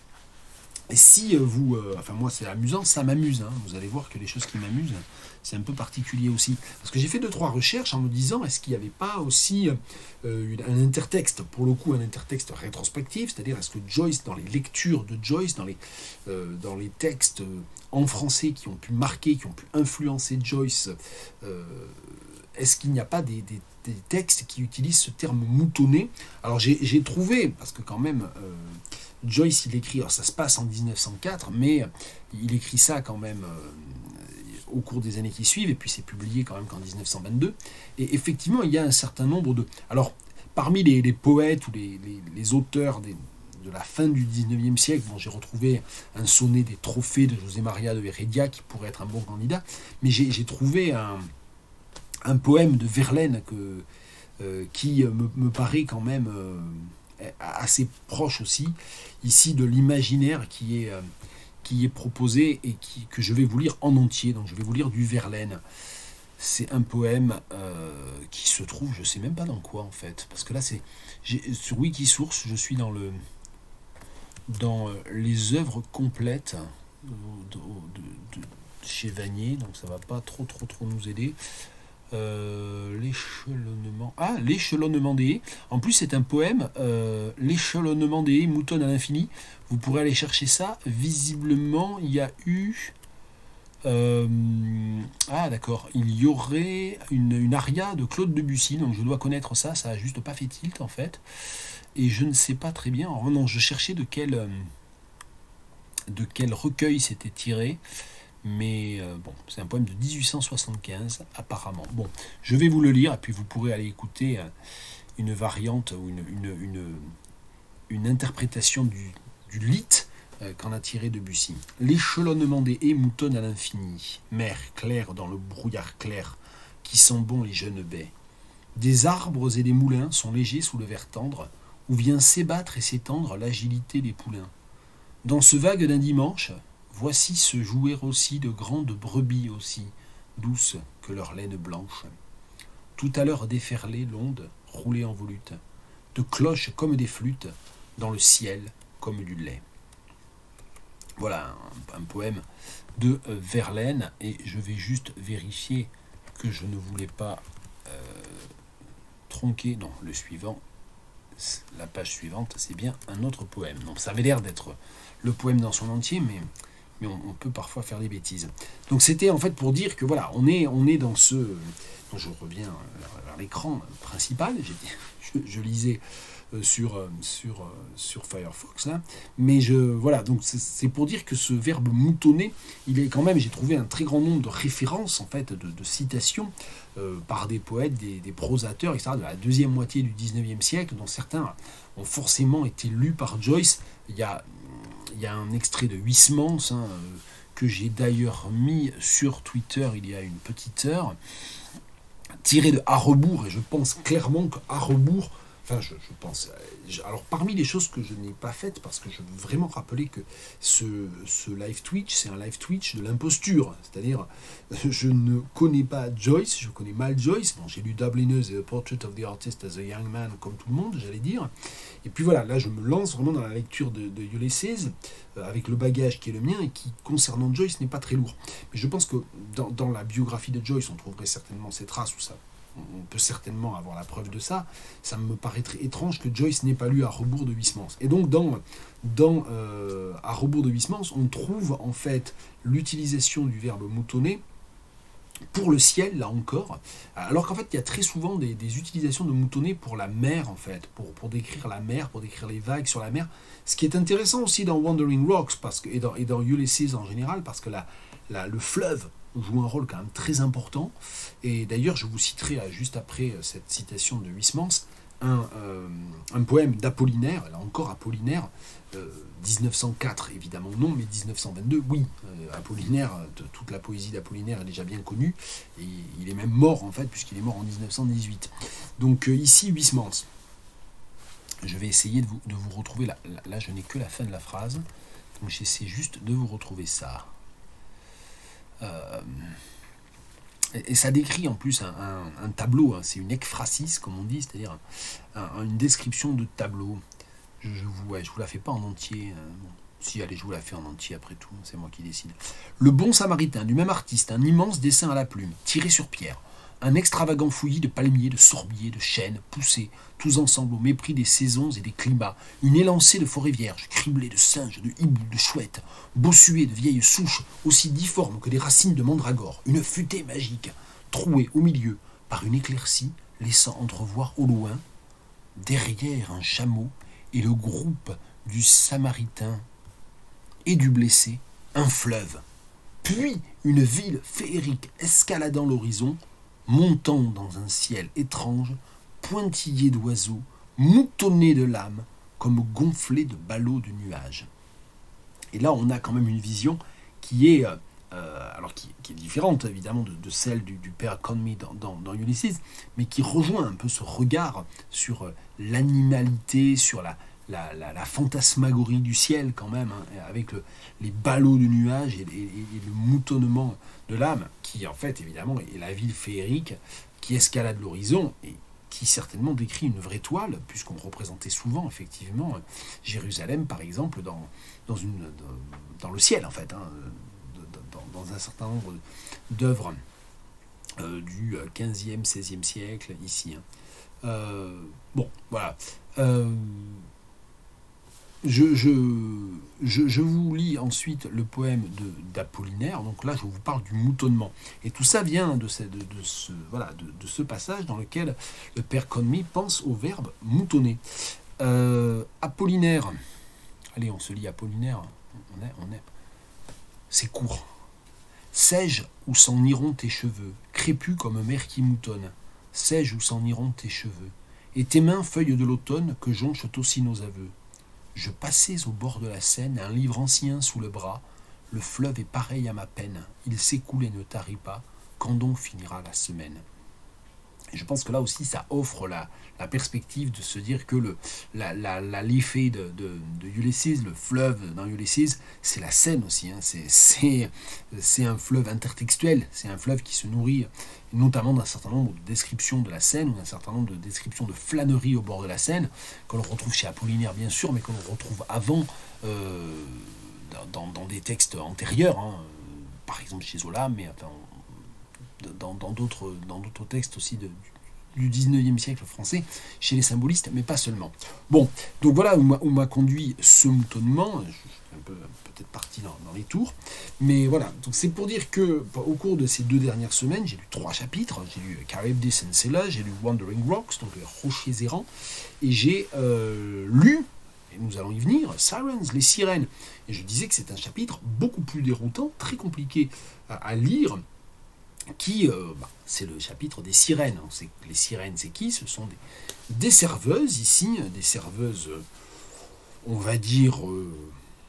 Et si vous... Euh, enfin moi c'est amusant, ça m'amuse. Hein. Vous allez voir que les choses qui m'amusent, c'est un peu particulier aussi. Parce que j'ai fait deux, trois recherches en me disant, est-ce qu'il n'y avait pas aussi euh, un intertexte, pour le coup un intertexte rétrospectif, c'est-à-dire est-ce que Joyce, dans les lectures de Joyce, dans les, euh, dans les textes en français qui ont pu marquer, qui ont pu influencer Joyce, euh, est-ce qu'il n'y a pas des, des, des textes qui utilisent ce terme moutonner? Alors j'ai, j'ai trouvé, parce que quand même... Euh, Joyce, il écrit, alors ça se passe en dix-neuf cent quatre, mais il écrit ça quand même euh, au cours des années qui suivent, et puis c'est publié quand même qu'en dix-neuf cent vingt-deux. Et effectivement, il y a un certain nombre de... Alors, parmi les, les poètes ou les, les, les auteurs des, de la fin du dix-neuvième siècle, bon, j'ai retrouvé un sonnet des trophées de José Maria de Heredia qui pourrait être un bon candidat, mais j'ai, j'ai trouvé un, un poème de Verlaine que, euh, qui me, me paraît quand même... Euh, assez proche aussi ici de l'imaginaire qui est, euh, qui est proposé et qui, que je vais vous lire en entier. Donc je vais vous lire du Verlaine. C'est un poème euh, qui se trouve, je ne sais même pas dans quoi en fait, parce que là c'est j'ai, sur Wikisource, je suis dans le dans les œuvres complètes de, de, de chez Vanier, donc ça va pas trop trop trop nous aider. Euh, l'échelonnement ah l'échelonnement des haies, en plus c'est un poème, euh, l'échelonnement des haies moutonne à l'infini, vous pourrez aller chercher ça. Visiblement il y a eu euh, ah d'accord, il y aurait une, une aria de Claude Debussy, donc je dois connaître ça, ça a juste pas fait tilt en fait, et je ne sais pas très bien, oh non, je cherchais de quel de quel recueil c'était tiré. Mais euh, bon, c'est un poème de dix-huit cent soixante-quinze, apparemment. Bon, je vais vous le lire, et puis vous pourrez aller écouter euh, une variante ou une, une, une, une interprétation du, du lit euh, qu'en a tiré Debussy. L'échelonnement des haies moutonne à l'infini, mer claire dans le brouillard clair, qui sent bon les jeunes baies. Des arbres et des moulins sont légers sous le vert tendre, où vient s'ébattre et s'étendre l'agilité des poulains. Dans ce vague d'un dimanche, voici se jouer aussi de grandes brebis aussi, douces que leur laine blanche. Tout à l'heure déferlée l'onde, roulée en volute, de cloches comme des flûtes, dans le ciel comme du lait. Voilà un, un poème de euh, Verlaine, et je vais juste vérifier que je ne voulais pas euh, tronquer. Non, le suivant, la page suivante, c'est bien un autre poème. Donc ça avait l'air d'être le poème dans son entier, mais... mais on, on peut parfois faire des bêtises. Donc c'était en fait pour dire que voilà, on est, on est dans ce... Donc je reviens vers l'écran principal, j'ai dit, je, je lisais sur, sur, sur Firefox, là, mais je, voilà, donc c'est, c'est pour dire que ce verbe moutonner, il est quand même, j'ai trouvé un très grand nombre de références, en fait, de, de citations euh, par des poètes, des, des prosateurs, et cetera, de la deuxième moitié du dix-neuvième siècle, dont certains ont forcément été lus par Joyce. Il y a il y a un extrait de Huysmans, hein, euh, que j'ai d'ailleurs mis sur Twitter il y a une petite heure, tiré de À rebours, et je pense clairement qu'À rebours, enfin je, je pense, je, alors parmi les choses que je n'ai pas faites, parce que je veux vraiment rappeler que ce, ce live Twitch, c'est un live Twitch de l'imposture, c'est-à-dire je ne connais pas Joyce, je connais mal Joyce, bon, j'ai lu Dubliners et A Portrait of the Artist as a Young Man comme tout le monde, j'allais dire, et puis voilà, là je me lance vraiment dans la lecture de, de Ulysses, euh, avec le bagage qui est le mien, et qui, concernant Joyce, n'est pas très lourd. Mais je pense que dans, dans la biographie de Joyce, on trouverait certainement ces traces, ou ça, on peut certainement avoir la preuve de ça. Ça me paraîtrait étrange que Joyce n'ait pas lu À rebours de Huysmans. Et donc dans, dans euh, À rebours de Huysmans, on trouve en fait l'utilisation du verbe moutonner pour le ciel, là encore, alors qu'en fait il y a très souvent des, des utilisations de moutonner pour la mer, en fait, pour, pour décrire la mer, pour décrire les vagues sur la mer, ce qui est intéressant aussi dans Wandering Rocks, parce que, et, dans, et dans Ulysses en général, parce que la, la, le fleuve joue un rôle quand même très important, et d'ailleurs je vous citerai juste après cette citation de Huysmans, un, euh, un poème d'Apollinaire, là encore Apollinaire, euh, dix-neuf cent quatre évidemment non, mais dix-neuf cent vingt-deux, oui, euh, Apollinaire, de, toute la poésie d'Apollinaire est déjà bien connue, et il est même mort en fait, puisqu'il est mort en dix-neuf cent dix-huit. Donc euh, ici Huysmans, je vais essayer de vous, de vous retrouver, là, là, là je n'ai que la fin de la phrase, donc j'essaie juste de vous retrouver ça. Euh, et ça décrit en plus un, un, un tableau, hein, c'est une ekphrasis comme on dit, c'est-à-dire un, un, une description de tableau. Je, je vous, ouais, je vous la fais pas en entier. Euh, bon. Si, allez, je vous la fais en entier après tout, c'est moi qui décide. Le bon samaritain, du même artiste, un immense dessin à la plume, tiré sur pierre. Un extravagant fouillis de palmiers, de sorbiers, de chênes, poussés, tous ensemble au mépris des saisons et des climats. Une élancée de forêts vierges, criblée de singes, de hiboux, de chouettes, bossuée de vieilles souches, aussi difformes que des racines de mandragore. Une futaie magique, trouée au milieu par une éclaircie, laissant entrevoir au loin, derrière un chameau et le groupe du samaritain et du blessé, un fleuve. Puis une ville féerique escaladant l'horizon, montant dans un ciel étrange, pointillé d'oiseaux, moutonné de lames, comme gonflé de ballots de nuages. Et là, on a quand même une vision qui est, euh, alors qui, qui est différente évidemment de, de celle du, du père Conmee dans, dans, dans Ulysses, mais qui rejoint un peu ce regard sur l'animalité, sur la, la, la, la fantasmagorie du ciel quand même, hein, avec le, les ballots de nuages et, et, et le moutonnement de l'âme, qui en fait évidemment est la ville féerique qui escalade l'horizon et qui certainement décrit une vraie toile, puisqu'on représentait souvent effectivement Jérusalem par exemple dans, dans, une, dans, dans le ciel en fait, hein, dans, dans un certain nombre d'œuvres euh, du quinzième, seizième siècle ici. Hein. Euh, bon, voilà. Euh, Je, je, je, je vous lis ensuite le poème de, d'Apollinaire. Donc là, je vous parle du moutonnement. Et tout ça vient de ce, de, de ce, voilà, de, de ce passage dans lequel le père Conmee pense au verbe moutonner. Euh, Apollinaire. Allez, on se lit Apollinaire. On est, on est. C'est court. Sais-je où s'en iront tes cheveux, crépus comme mer qui moutonne? Sais-je où s'en iront tes cheveux? Et tes mains, feuilles de l'automne, que jonchent aussi nos aveux. Je passais au bord de la Seine, un livre ancien sous le bras. Le fleuve est pareil à ma peine. Il s'écoule et ne tarit pas. Quand donc finira la semaine? Et je pense que là aussi, ça offre la, la perspective de se dire que le, la, la, la l'effet de, de, de Ulysses, le fleuve dans Ulysses, c'est la Seine aussi. Hein. C'est, c'est, c'est un fleuve intertextuel. C'est un fleuve qui se nourrit notamment d'un certain nombre de descriptions de la Seine, ou d'un certain nombre de descriptions de flânerie au bord de la Seine, que l'on retrouve chez Apollinaire bien sûr, mais que l'on retrouve avant euh, dans, dans des textes antérieurs, hein, par exemple chez Zola, mais enfin, dans, dans, d'autres, dans d'autres textes aussi de, du dix-neuvième siècle français, chez les symbolistes, mais pas seulement. Bon, donc voilà où m'a, où m'a conduit ce moutonnement. Je suis un peu peut-être parti dans, dans les tours, mais voilà, donc c'est pour dire que au cours de ces deux dernières semaines, j'ai lu trois chapitres, j'ai lu Charybdis and Scylla, j'ai lu Wandering Rocks, donc les rochers errants, et j'ai euh, lu, et nous allons y venir, Sirens, les sirènes, et je disais que c'est un chapitre beaucoup plus déroutant, très compliqué à, à lire, qui, euh, bah, c'est le chapitre des sirènes. On sait que les sirènes, c'est qui? Ce sont des, des serveuses, ici, des serveuses, on va dire, euh,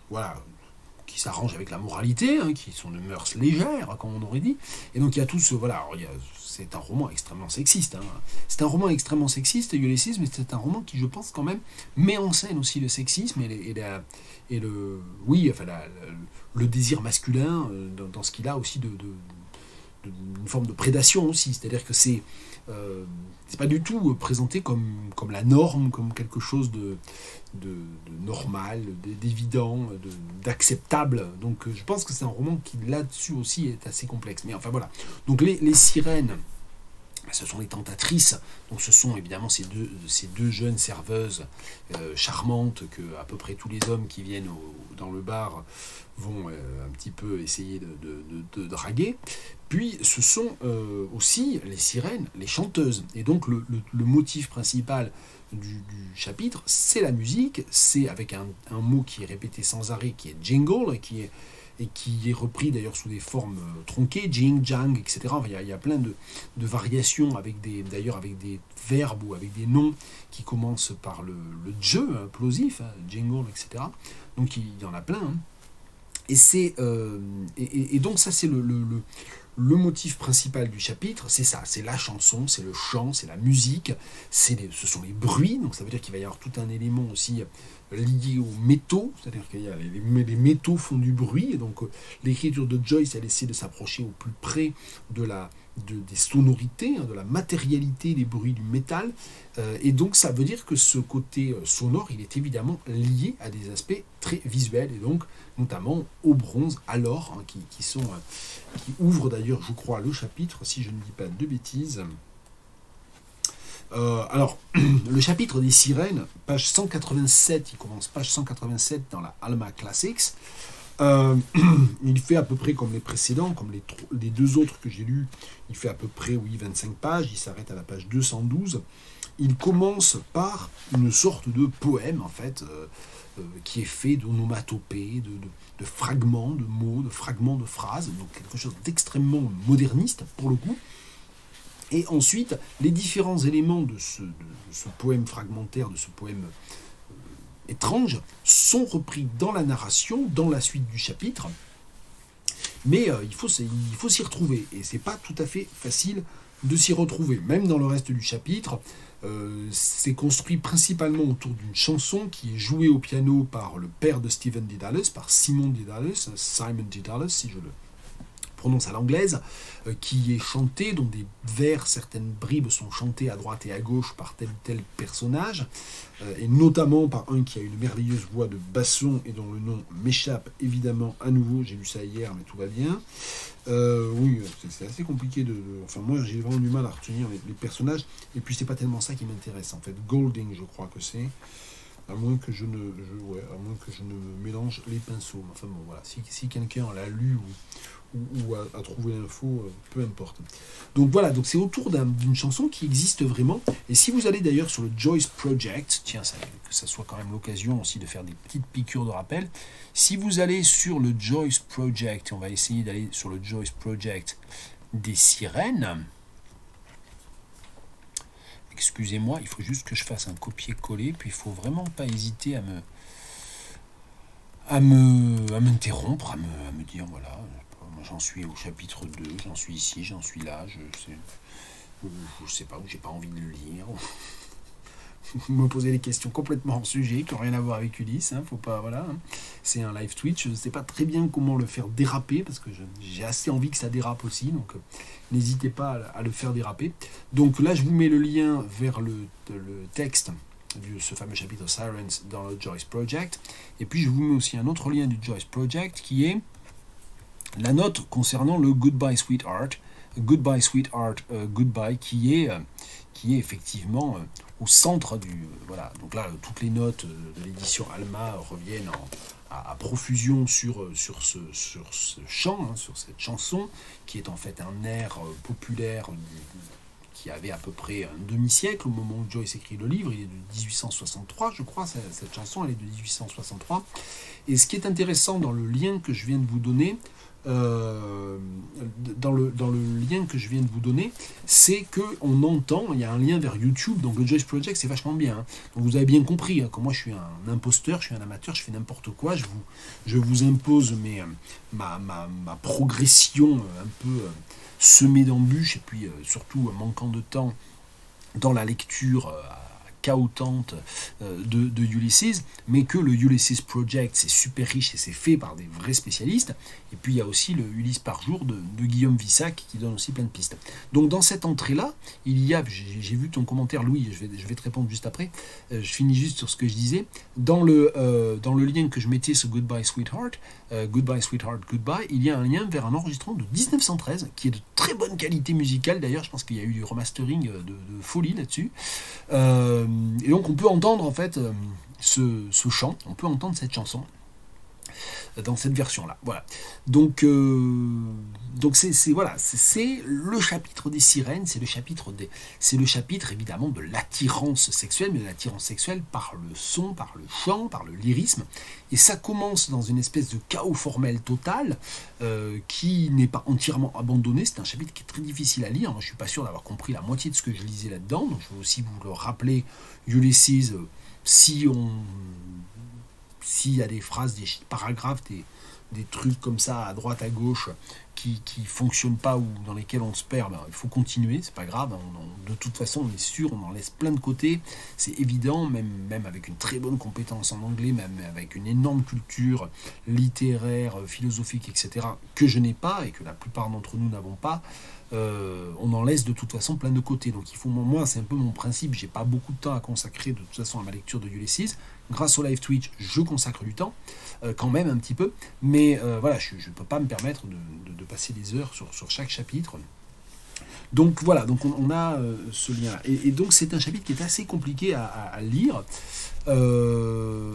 voilà, qui s'arrangent avec la moralité, hein, qui sont de mœurs légères, comme on aurait dit. Et donc il y a tout ce... Voilà, alors, il y a, c'est un roman extrêmement sexiste. Hein. C'est un roman extrêmement sexiste, Ulysses, mais c'est un roman qui, je pense, quand même, met en scène aussi le sexisme et, les, et, la, et le... Oui, enfin, la, la, le désir masculin euh, dans, dans ce qu'il a aussi de... de, de une forme de prédation aussi. C'est-à-dire que c'est... Euh, c'est pas du tout présenté comme, comme la norme, comme quelque chose de, de, de normal, d'évident, de, d'acceptable. Donc je pense que c'est un roman qui là-dessus aussi est assez complexe. Mais enfin voilà. Donc les, les sirènes, ce sont les tentatrices. Donc ce sont évidemment ces deux, ces deux jeunes serveuses euh, charmantes que à peu près tous les hommes qui viennent au, dans le bar vont euh, un petit peu essayer de, de, de, de draguer. Puis ce sont euh, aussi les sirènes, les chanteuses. Et donc le, le, le motif principal du, du chapitre, c'est la musique, c'est avec un, un mot qui est répété sans arrêt, qui est jingle, et qui est, et qui est repris d'ailleurs sous des formes tronquées, jing, jang, et cetera. Enfin, il, y a, il y a plein de, de variations, avec des, d'ailleurs avec des verbes ou avec des noms qui commencent par le, le jeu hein, plosif, hein, jingle, et cetera. Donc il y en a plein. Hein. Et, c'est, euh, et, et donc ça c'est le... le, le Le motif principal du chapitre, c'est ça, c'est la chanson, c'est le chant, c'est la musique, c'est les, ce sont les bruits, donc ça veut dire qu'il va y avoir tout un élément aussi lié aux métaux, c'est-à-dire que les, les métaux font du bruit, et donc euh, l'écriture de Joyce, elle essaie de s'approcher au plus près de la, de, des sonorités, hein, de la matérialité des bruits du métal, euh, et donc ça veut dire que ce côté euh, sonore, il est évidemment lié à des aspects très visuels, et donc notamment au bronze, à l'or, hein, qui, qui sont... Euh, qui ouvre d'ailleurs, je crois, le chapitre, si je ne dis pas de bêtises. Euh, alors, le chapitre des sirènes, page cent quatre-vingt-sept, il commence page cent quatre-vingt-sept dans la Alma Classics. Euh, il fait à peu près comme les précédents, comme les, les deux autres que j'ai lus, il fait à peu près, oui, vingt-cinq pages, il s'arrête à la page deux cent douze. Il commence par une sorte de poème, en fait, euh, euh, qui est fait d'onomatopées, de, de, de fragments de mots, de fragments de phrases, donc quelque chose d'extrêmement moderniste, pour le coup. Et ensuite, les différents éléments de ce, de, de ce poème fragmentaire, de ce poème euh, étrange, sont repris dans la narration, dans la suite du chapitre, mais euh, il faut, il faut s'y retrouver, et c'est pas tout à fait facile de s'y retrouver, même dans le reste du chapitre. Euh, c'est construit principalement autour d'une chanson qui est jouée au piano par le père de Stephen Dedalus, par Simon Dedalus, Simon Dedalus si je le prononce à l'anglaise, euh, qui est chantée, dont des vers, certaines bribes sont chantées à droite et à gauche par tel ou tel personnage, euh, et notamment par un qui a une merveilleuse voix de basson et dont le nom m'échappe évidemment à nouveau, j'ai lu ça hier mais tout va bien. Euh, oui, c'est assez compliqué de, de... Enfin, moi, j'ai vraiment du mal à retenir les, les personnages. Et puis, c'est pas tellement ça qui m'intéresse. En fait, Golding, je crois que c'est. À moins que je ne, je, ouais, à moins que je ne mélange les pinceaux. Enfin bon, voilà. Si, si quelqu'un l'a lu ou, ou, ou a, a trouvé l'info, euh, peu importe. Donc voilà. Donc c'est autour d'un, d'une chanson qui existe vraiment. Et si vous allez d'ailleurs sur le Joyce Project, tiens, ça, que ça soit quand même l'occasion aussi de faire des petites piqûres de rappel. Si vous allez sur le Joyce Project, on va essayer d'aller sur le Joyce Project des sirènes. Excusez-moi, il faut juste que je fasse un copier-coller, puis il faut vraiment pas hésiter à me à me à m'interrompre, à me, à me dire voilà, moi j'en suis au chapitre deux, j'en suis ici, j'en suis là, je sais, je sais pas, où j'ai pas envie de le lire. Me poser des questions complètement hors sujet qui n'ont rien à voir avec Ulysse, hein, faut pas, voilà, hein. C'est un live Twitch, je ne sais pas très bien comment le faire déraper parce que je, j'ai assez envie que ça dérape aussi, donc euh, n'hésitez pas à, à le faire déraper. Donc là je vous mets le lien vers le, le texte de ce fameux chapitre Sirens dans le Joyce Project, et puis je vous mets aussi un autre lien du Joyce Project qui est la note concernant le Goodbye Sweetheart, Goodbye Sweetheart, uh, Goodbye, qui est, euh, qui est effectivement euh, au centre du... Euh, voilà, donc là, toutes les notes de l'édition Alma reviennent en, à, à profusion sur, sur, ce, sur ce chant, hein, sur cette chanson, qui est en fait un air euh, populaire du, qui avait à peu près un demi-siècle au moment où Joyce écrit le livre. Il est de dix-huit cent soixante-trois, je crois, cette, cette chanson, elle est de dix-huit cent soixante-trois. Et ce qui est intéressant dans le lien que je viens de vous donner, euh, dans, le, dans le lien que je viens de vous donner, c'est qu'on entend, il y a un lien vers YouTube, donc le Joyce Project, c'est vachement bien. Hein. Donc vous avez bien compris, hein, que moi je suis un imposteur, je suis un amateur, je fais n'importe quoi, je vous, je vous impose mes, ma, ma, ma progression un peu euh, semée d'embûches, et puis euh, surtout manquant de temps dans la lecture euh, chaotante euh, de, de Ulysses, mais que le Ulysses Project, c'est super riche et c'est fait par des vrais spécialistes. Et puis il y a aussi le Ulysse par jour de, de Guillaume Vissac qui donne aussi plein de pistes. Donc dans cette entrée-là, il y a, j'ai, j'ai vu ton commentaire Louis, je vais, je vais te répondre juste après, euh, je finis juste sur ce que je disais, dans le, euh, dans le lien que je mettais sur Goodbye Sweetheart, euh, Goodbye Sweetheart, Goodbye, il y a un lien vers un enregistrement de dix-neuf cent treize, qui est de très bonne qualité musicale d'ailleurs, je pense qu'il y a eu du remastering de, de folie là-dessus. Euh, et donc on peut entendre en fait euh, ce, ce chant, on peut entendre cette chanson dans cette version-là. Voilà. Donc, euh, donc c'est, c'est voilà, c'est, c'est le chapitre des sirènes, c'est le chapitre des, c'est le chapitre évidemment de l'attirance sexuelle, mais de l'attirance sexuelle par le son, par le chant, par le lyrisme. Et ça commence dans une espèce de chaos formel total euh, qui n'est pas entièrement abandonné. C'est un chapitre qui est très difficile à lire. Moi, je suis pas sûr d'avoir compris la moitié de ce que je lisais là-dedans. Donc, je veux aussi vous le rappeler, Ulysses, euh, si on s'il y a des phrases, des paragraphes, des, des trucs comme ça à droite, à gauche, qui ne fonctionnent pas ou dans lesquels on se perd, ben, il faut continuer, c'est pas grave. On, on, de toute façon, on est sûr, on en laisse plein de côté. C'est évident, même, même avec une très bonne compétence en anglais, même avec une énorme culture littéraire, philosophique, et cetera, que je n'ai pas et que la plupart d'entre nous n'avons pas. Euh, on en laisse de toute façon plein de côté. Donc il faut, moi, c'est un peu mon principe. J'ai pas beaucoup de temps à consacrer de toute façon à ma lecture de Ulysses. Grâce au live Twitch, je consacre du temps, euh, quand même un petit peu. Mais euh, voilà, je ne peux pas me permettre de, de, de passer des heures sur, sur chaque chapitre. Donc voilà, donc on, on a euh, ce lien-là. Et, et donc c'est un chapitre qui est assez compliqué à, à, à lire. Euh...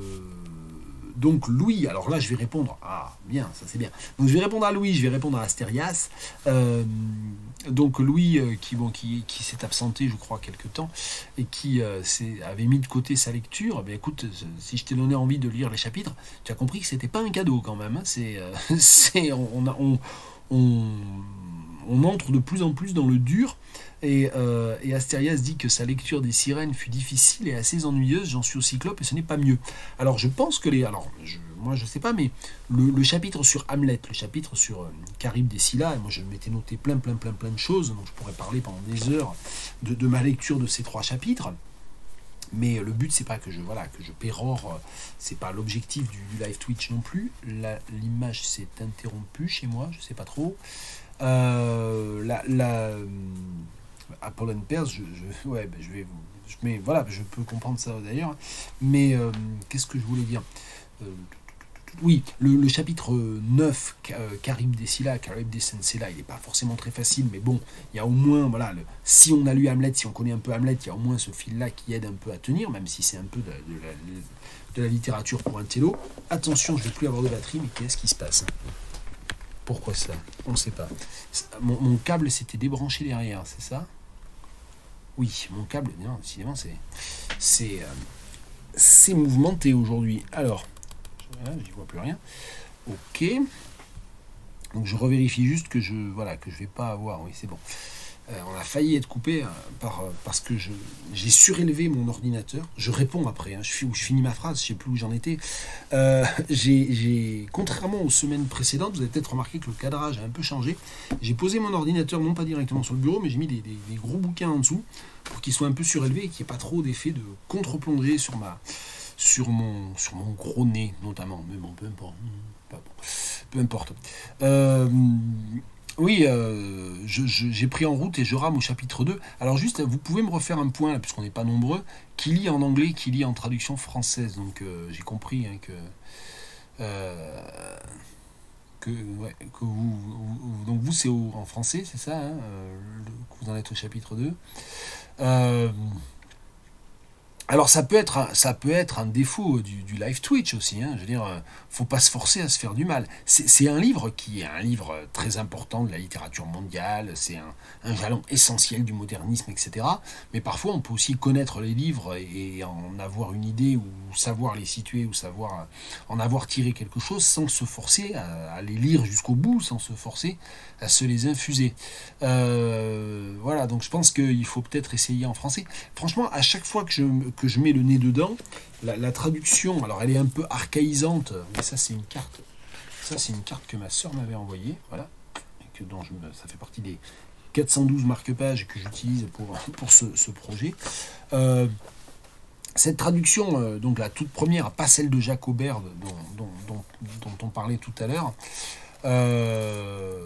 Donc Louis, alors là je vais répondre, ah bien, ça c'est bien. Donc je vais répondre à Louis, je vais répondre à Astérias. Euh, donc Louis euh, qui, bon, qui, qui s'est absenté je crois quelque temps et qui euh, avait mis de côté sa lecture. Ben écoute, si je t'ai donné envie de lire les chapitres, tu as compris que c'était pas un cadeau quand même. Hein. C'est, euh, c'est, on, on, on, on entre de plus en plus dans le dur. Et, euh, et Astérias dit que sa lecture des sirènes fut difficile et assez ennuyeuse. J'en suis au cyclope et ce n'est pas mieux. Alors je pense que les... Alors je, moi je sais pas, mais le, le chapitre sur Hamlet, le chapitre sur euh, Charybde des Scylla, et moi je m'étais noté plein plein plein plein de choses, donc je pourrais parler pendant des heures de, de ma lecture de ces trois chapitres. Mais le but c'est pas que je voilà que je pérore, c'est pas l'objectif du, du live Twitch non plus. La, l'image s'est interrompue chez moi, je sais pas trop. Euh, la, la Apple and Pears, je, je, ouais, ben je vais vous, je, mais voilà, je peux comprendre ça d'ailleurs. Mais euh, qu'est-ce que je voulais dire euh, Oui, le, le chapitre neuf, Charybde des Scylla, Charybde des Scylla, il n'est pas forcément très facile, mais bon, il y a au moins, voilà, le, si on a lu Hamlet, si on connaît un peu Hamlet, il y a au moins ce fil-là qui aide un peu à tenir, même si c'est un peu de, de, la, de la littérature pour un télo. Attention, je ne vais plus avoir de batterie, mais qu'est-ce qui se passe ? Pourquoi ça ? On ne sait pas. Mon, mon câble s'était débranché derrière, c'est ça ? Oui, mon câble, non, décidément, c'est, c'est, euh, c'est mouvementé aujourd'hui. Alors, là, j'y vois plus rien. Ok. Donc je revérifie juste que je, voilà, que je vais pas avoir. Oui, c'est bon. Euh, on a failli être coupé hein, par, parce que je, j'ai surélevé mon ordinateur. Je réponds après, hein, je, je finis ma phrase, je ne sais plus où j'en étais. Euh, j'ai, j'ai, contrairement aux semaines précédentes, vous avez peut-être remarqué que le cadrage a un peu changé. J'ai posé mon ordinateur, non pas directement sur le bureau, mais j'ai mis des, des, des gros bouquins en dessous pour qu'il soit un peu surélevé et qu'il n'y ait pas trop d'effet de contre-plongée sur, ma, sur, mon, sur mon gros nez, notamment. Mais bon, peu importe. Peu importe. Euh, Oui, euh, je, je, j'ai pris en route et je rame au chapitre deux. Alors juste, vous pouvez me refaire un point, là, puisqu'on n'est pas nombreux, qui lit en anglais, qui lit en traduction française. Donc euh, j'ai compris hein, que, euh, que, ouais, que vous, vous... Donc vous, c'est au, en français, c'est ça hein, euh, le, que vous en êtes au chapitre deux. Euh, Alors ça peut être un, ça peut être un défaut du, du live Twitch aussi. Hein. Je veux dire, euh, faut pas se forcer à se faire du mal. C'est, c'est un livre qui est un livre très important de la littérature mondiale. C'est un, un jalon essentiel du modernisme, et cetera. Mais parfois, on peut aussi connaître les livres et, et en avoir une idée ou savoir les situer ou savoir en avoir tiré quelque chose sans se forcer à, à les lire jusqu'au bout, sans se forcer à se les infuser. Euh, voilà. Donc je pense qu'il faut peut-être essayer en français. Franchement, à chaque fois que je que je mets le nez dedans, la, la traduction, alors elle est un peu archaïsante, mais ça c'est une carte, ça c'est une carte que ma sœur m'avait envoyée, voilà, et que dont je me, ça fait partie des quatre cent douze marque-pages que j'utilise pour, pour ce, ce projet. Euh, cette traduction, euh, donc la toute première, pas celle de Jacques Aubert dont, dont, dont, dont on parlait tout à l'heure, euh,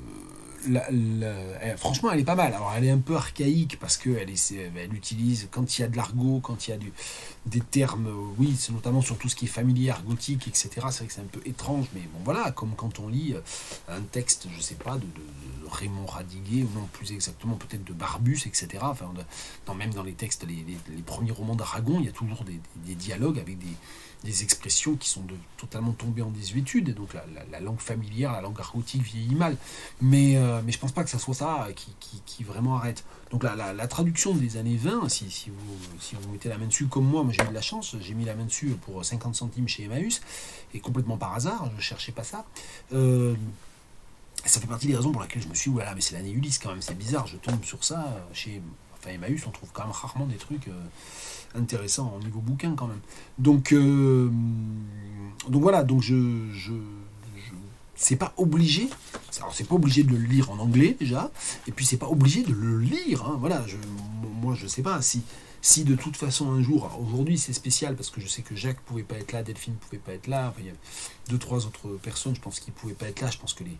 La, la, elle, franchement, elle est pas mal. Alors, elle est un peu archaïque parce qu'elle elle utilise, quand il y a de l'argot, quand il y a du, des termes, euh, oui, c'est notamment sur tout ce qui est familier, argotique, et cetera. C'est vrai que c'est un peu étrange, mais bon, voilà, comme quand on lit un texte, je sais pas, de, de, de Raymond Radiguet, ou non, plus exactement, peut-être de Barbus, et cetera. Enfin, dans, même dans les textes, les, les, les premiers romans d'Aragon, il y a toujours des, des, des dialogues avec des, des expressions qui sont de, totalement tombées en désuétude, et donc la, la, la langue familière, la langue argotique vieillit mal. Mais, euh, mais je pense pas que ça soit ça qui, qui, qui vraiment arrête. Donc la, la, la traduction des années vingt, si, si, vous, si vous mettez la main dessus comme moi, moi j'ai eu de la chance, j'ai mis la main dessus pour cinquante centimes chez Emmaüs, et complètement par hasard, je cherchais pas ça. Euh, ça fait partie des raisons pour lesquelles je me suis dit, voilà, mais c'est l'année Ulysse quand même, c'est bizarre, je tombe sur ça chez... Enfin, Emmaüs, on trouve quand même rarement des trucs euh, intéressants au niveau bouquin quand même. Donc, euh, donc voilà, donc je... je c'est pas obligé, alors c'est pas obligé de le lire en anglais déjà, et puis c'est pas obligé de le lire, hein, voilà, je, moi je sais pas, si, si de toute façon un jour, aujourd'hui c'est spécial parce que je sais que Jacques pouvait pas être là, Delphine pouvait pas être là, enfin, il y a deux, trois autres personnes, je pense qu'ils pouvaient pas être là, je pense que les,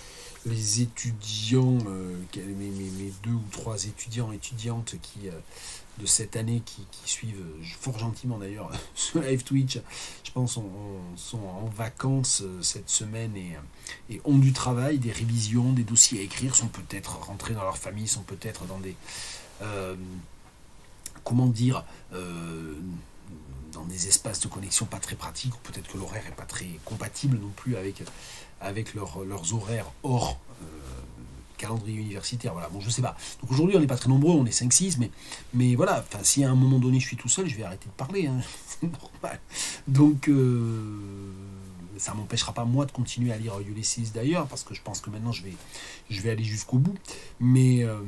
les étudiants, euh, mes, mes, mes deux ou trois étudiants, étudiantes qui... Euh, de cette année qui, qui suivent fort gentiment d'ailleurs ce live Twitch, je pense on, on, sont en vacances cette semaine et, et ont du travail, des révisions, des dossiers à écrire, sont peut-être rentrés dans leur famille, sont peut-être dans des euh, comment dire euh, dans des espaces de connexion pas très pratiques, ou peut-être que l'horaire est pas très compatible non plus avec, avec leur, leurs horaires hors euh, calendrier universitaire, voilà, bon je sais pas. Donc aujourd'hui on n'est pas très nombreux, on est cinq six, mais, mais voilà, enfin si à un moment donné je suis tout seul, je vais arrêter de parler, hein. C'est normal. Donc euh, ça m'empêchera pas moi de continuer à lire Ulysses d'ailleurs, parce que je pense que maintenant je vais, je vais aller jusqu'au bout, mais... Euh,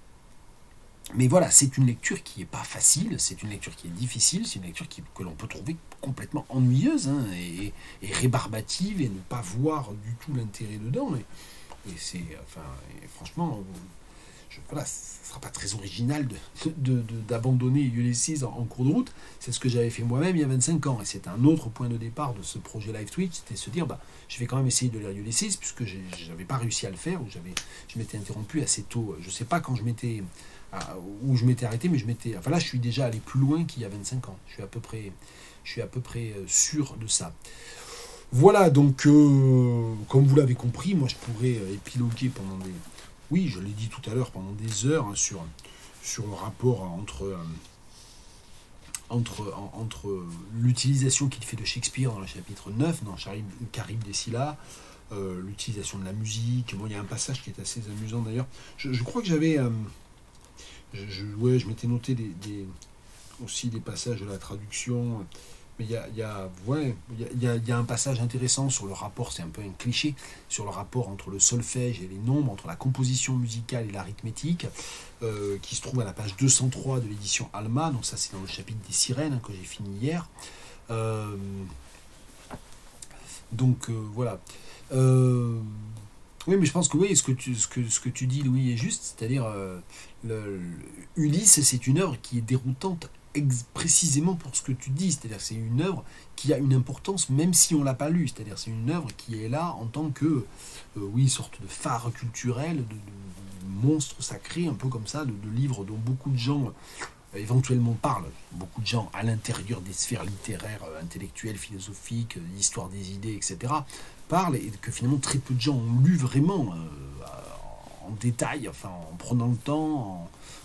mais voilà, c'est une lecture qui n'est pas facile, c'est une lecture qui est difficile, c'est une lecture qui, que l'on peut trouver complètement ennuyeuse, hein, et, et rébarbative, et ne pas voir du tout l'intérêt dedans. Mais, et c'est, enfin, et franchement, je, voilà, ce ne sera pas très original de, de, de, d'abandonner Ulysses en, en cours de route. C'est ce que j'avais fait moi-même il y a vingt-cinq ans. Et c'est un autre point de départ de ce projet Live Twitch, c'était se dire, bah, je vais quand même essayer de lire Ulysses, puisque je n'avais pas réussi à le faire, ou j'avais, je m'étais interrompu assez tôt. Je ne sais pas quand je m'étais... où je m'étais arrêté, mais je m'étais... Enfin là, je suis déjà allé plus loin qu'il y a vingt-cinq ans. Je suis à peu près, je suis à peu près sûr de ça. Voilà, donc, euh, comme vous l'avez compris, moi, je pourrais euh, épiloguer pendant des... Oui, je l'ai dit tout à l'heure, pendant des heures, hein, sur, sur le rapport entre... Euh, entre, en, entre euh, l'utilisation qu'il fait de Shakespeare dans le chapitre neuf, dans Charybde des Scylla, euh, l'utilisation de la musique. Bon, il y a un passage qui est assez amusant, d'ailleurs. Je, je crois que j'avais... Euh, Je, je, ouais, je m'étais noté des, des, aussi des passages de la traduction, mais il y a, y, a, ouais, y, a, y a un passage intéressant sur le rapport, c'est un peu un cliché, sur le rapport entre le solfège et les nombres, entre la composition musicale et l'arithmétique, euh, qui se trouve à la page deux cent trois de l'édition Alma, donc ça c'est dans le chapitre des sirènes, hein, que j'ai fini hier. Euh, donc euh, voilà. Euh, Oui, mais je pense que oui, ce que tu, ce que, ce que tu dis, Louis, est juste. C'est-à-dire, euh, le, le, Ulysse, c'est une œuvre qui est déroutante ex- précisément pour ce que tu dis. C'est-à-dire, c'est une œuvre qui a une importance même si on ne l'a pas lue. C'est-à-dire, c'est une œuvre qui est là en tant que, euh, oui, sorte de phare culturel, de, de, de monstre sacré, un peu comme ça, de, de livre dont beaucoup de gens... Euh, éventuellement parlent, beaucoup de gens à l'intérieur des sphères littéraires, euh, intellectuelles, philosophiques, euh, l'histoire des idées, et cetera, parlent, et que finalement très peu de gens ont lu vraiment euh, en détail, enfin en prenant le temps, en,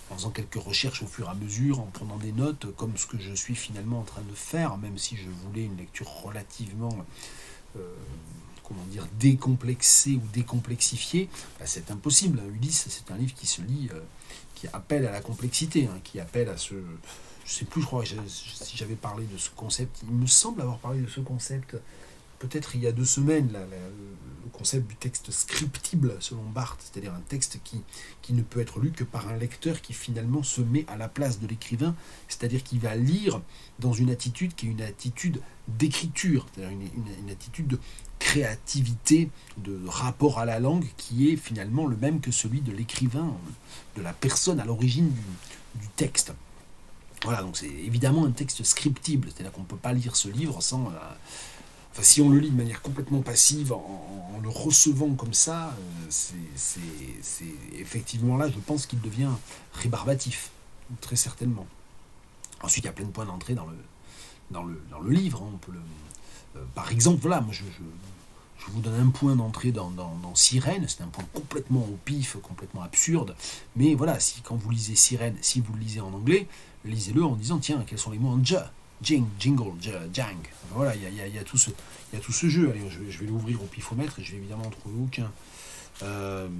en faisant quelques recherches au fur et à mesure, en prenant des notes, comme ce que je suis finalement en train de faire, même si je voulais une lecture relativement, euh, comment dire, décomplexée ou décomplexifiée, bah, c'est impossible. Ulysse, c'est un livre qui se lit, euh, qui appelle à la complexité, hein, qui appelle à ce... Je sais plus, je crois, que si j'avais parlé de ce concept, il me semble avoir parlé de ce concept peut-être il y a deux semaines, là, la, le concept du texte scriptible selon Barthes, c'est-à-dire un texte qui, qui ne peut être lu que par un lecteur qui finalement se met à la place de l'écrivain, c'est-à-dire qu'il va lire dans une attitude qui est une attitude d'écriture, c'est-à-dire une, une, une attitude de créativité, de rapport à la langue qui est finalement le même que celui de l'écrivain, de la personne à l'origine du, du texte. Voilà, donc c'est évidemment un texte scriptible, c'est-à-dire qu'on ne peut pas lire ce livre sans... Euh, Enfin, si on le lit de manière complètement passive, en, en le recevant comme ça, euh, c'est, c'est, c'est effectivement là, je pense qu'il devient rébarbatif, très certainement. Ensuite, il y a plein de points d'entrée dans le, dans le, dans le livre. Hein, on peut le, euh, par exemple, voilà, moi je, je, je vous donne un point d'entrée dans, dans, dans Sirène, c'est un point complètement au pif, complètement absurde, mais voilà, si quand vous lisez Sirène, si vous le lisez en anglais, lisez-le en disant, tiens, quels sont les mots en ja? Jing, jingle, jang. Enfin, voilà, il y a, y, a, y, a tout ce, y a tout ce jeu. Allez, je vais, je vais l'ouvrir au pifomètre et je vais évidemment en trouver aucun. Euh...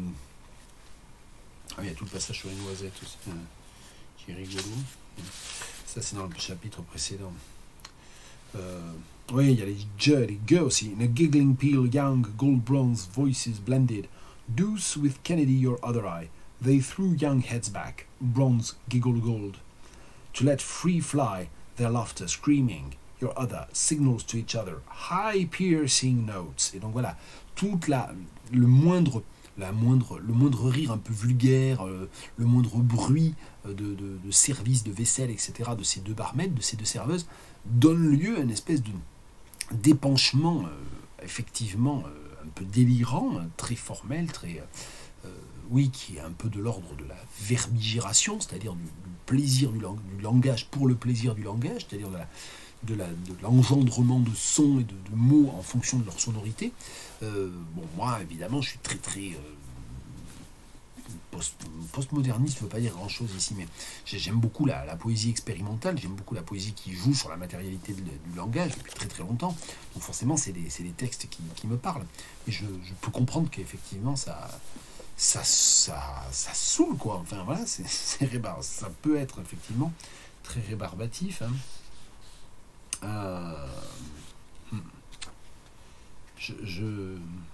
Ah, il y a tout le passage sur les noisettes aussi, euh, qui est rigolo. Ça, c'est dans le chapitre précédent. Euh... Oui, il y a les je, les ge aussi. In a giggling peel, young, gold bronze voices blended. Deuce with Kennedy, your other eye. They threw young heads back. Bronze giggled gold. To let free fly. Their laughter screaming, your other signals to each other, high piercing notes. Et donc voilà, toute la, le moindre, la moindre, le moindre rire un peu vulgaire, euh, le moindre bruit euh, de, de, de service, de vaisselle, et cetera, de ces deux barmaids, de ces deux serveuses, donne lieu à une espèce de d'épanchement, euh, effectivement, euh, un peu délirant, très formel, très... Euh, oui, qui est un peu de l'ordre de la verbigération, c'est-à-dire du, du plaisir du, lang- du langage pour le plaisir du langage, c'est-à-dire de, la, de, la, de l'engendrement de sons et de, de mots en fonction de leur sonorité. Euh, bon, moi, évidemment, je suis très, très... Euh, post, postmoderniste, ne veut pas dire grand-chose ici, mais j'aime beaucoup la, la poésie expérimentale, j'aime beaucoup la poésie qui joue sur la matérialité de, du langage depuis très très longtemps. Donc forcément, c'est des, c'est des textes qui, qui me parlent. Et je, je peux comprendre qu'effectivement, ça... Ça, ça, ça saoule, quoi. Enfin, voilà, c'est, c'est rébar- ça peut être effectivement très rébarbatif. Hein. Euh, je, je...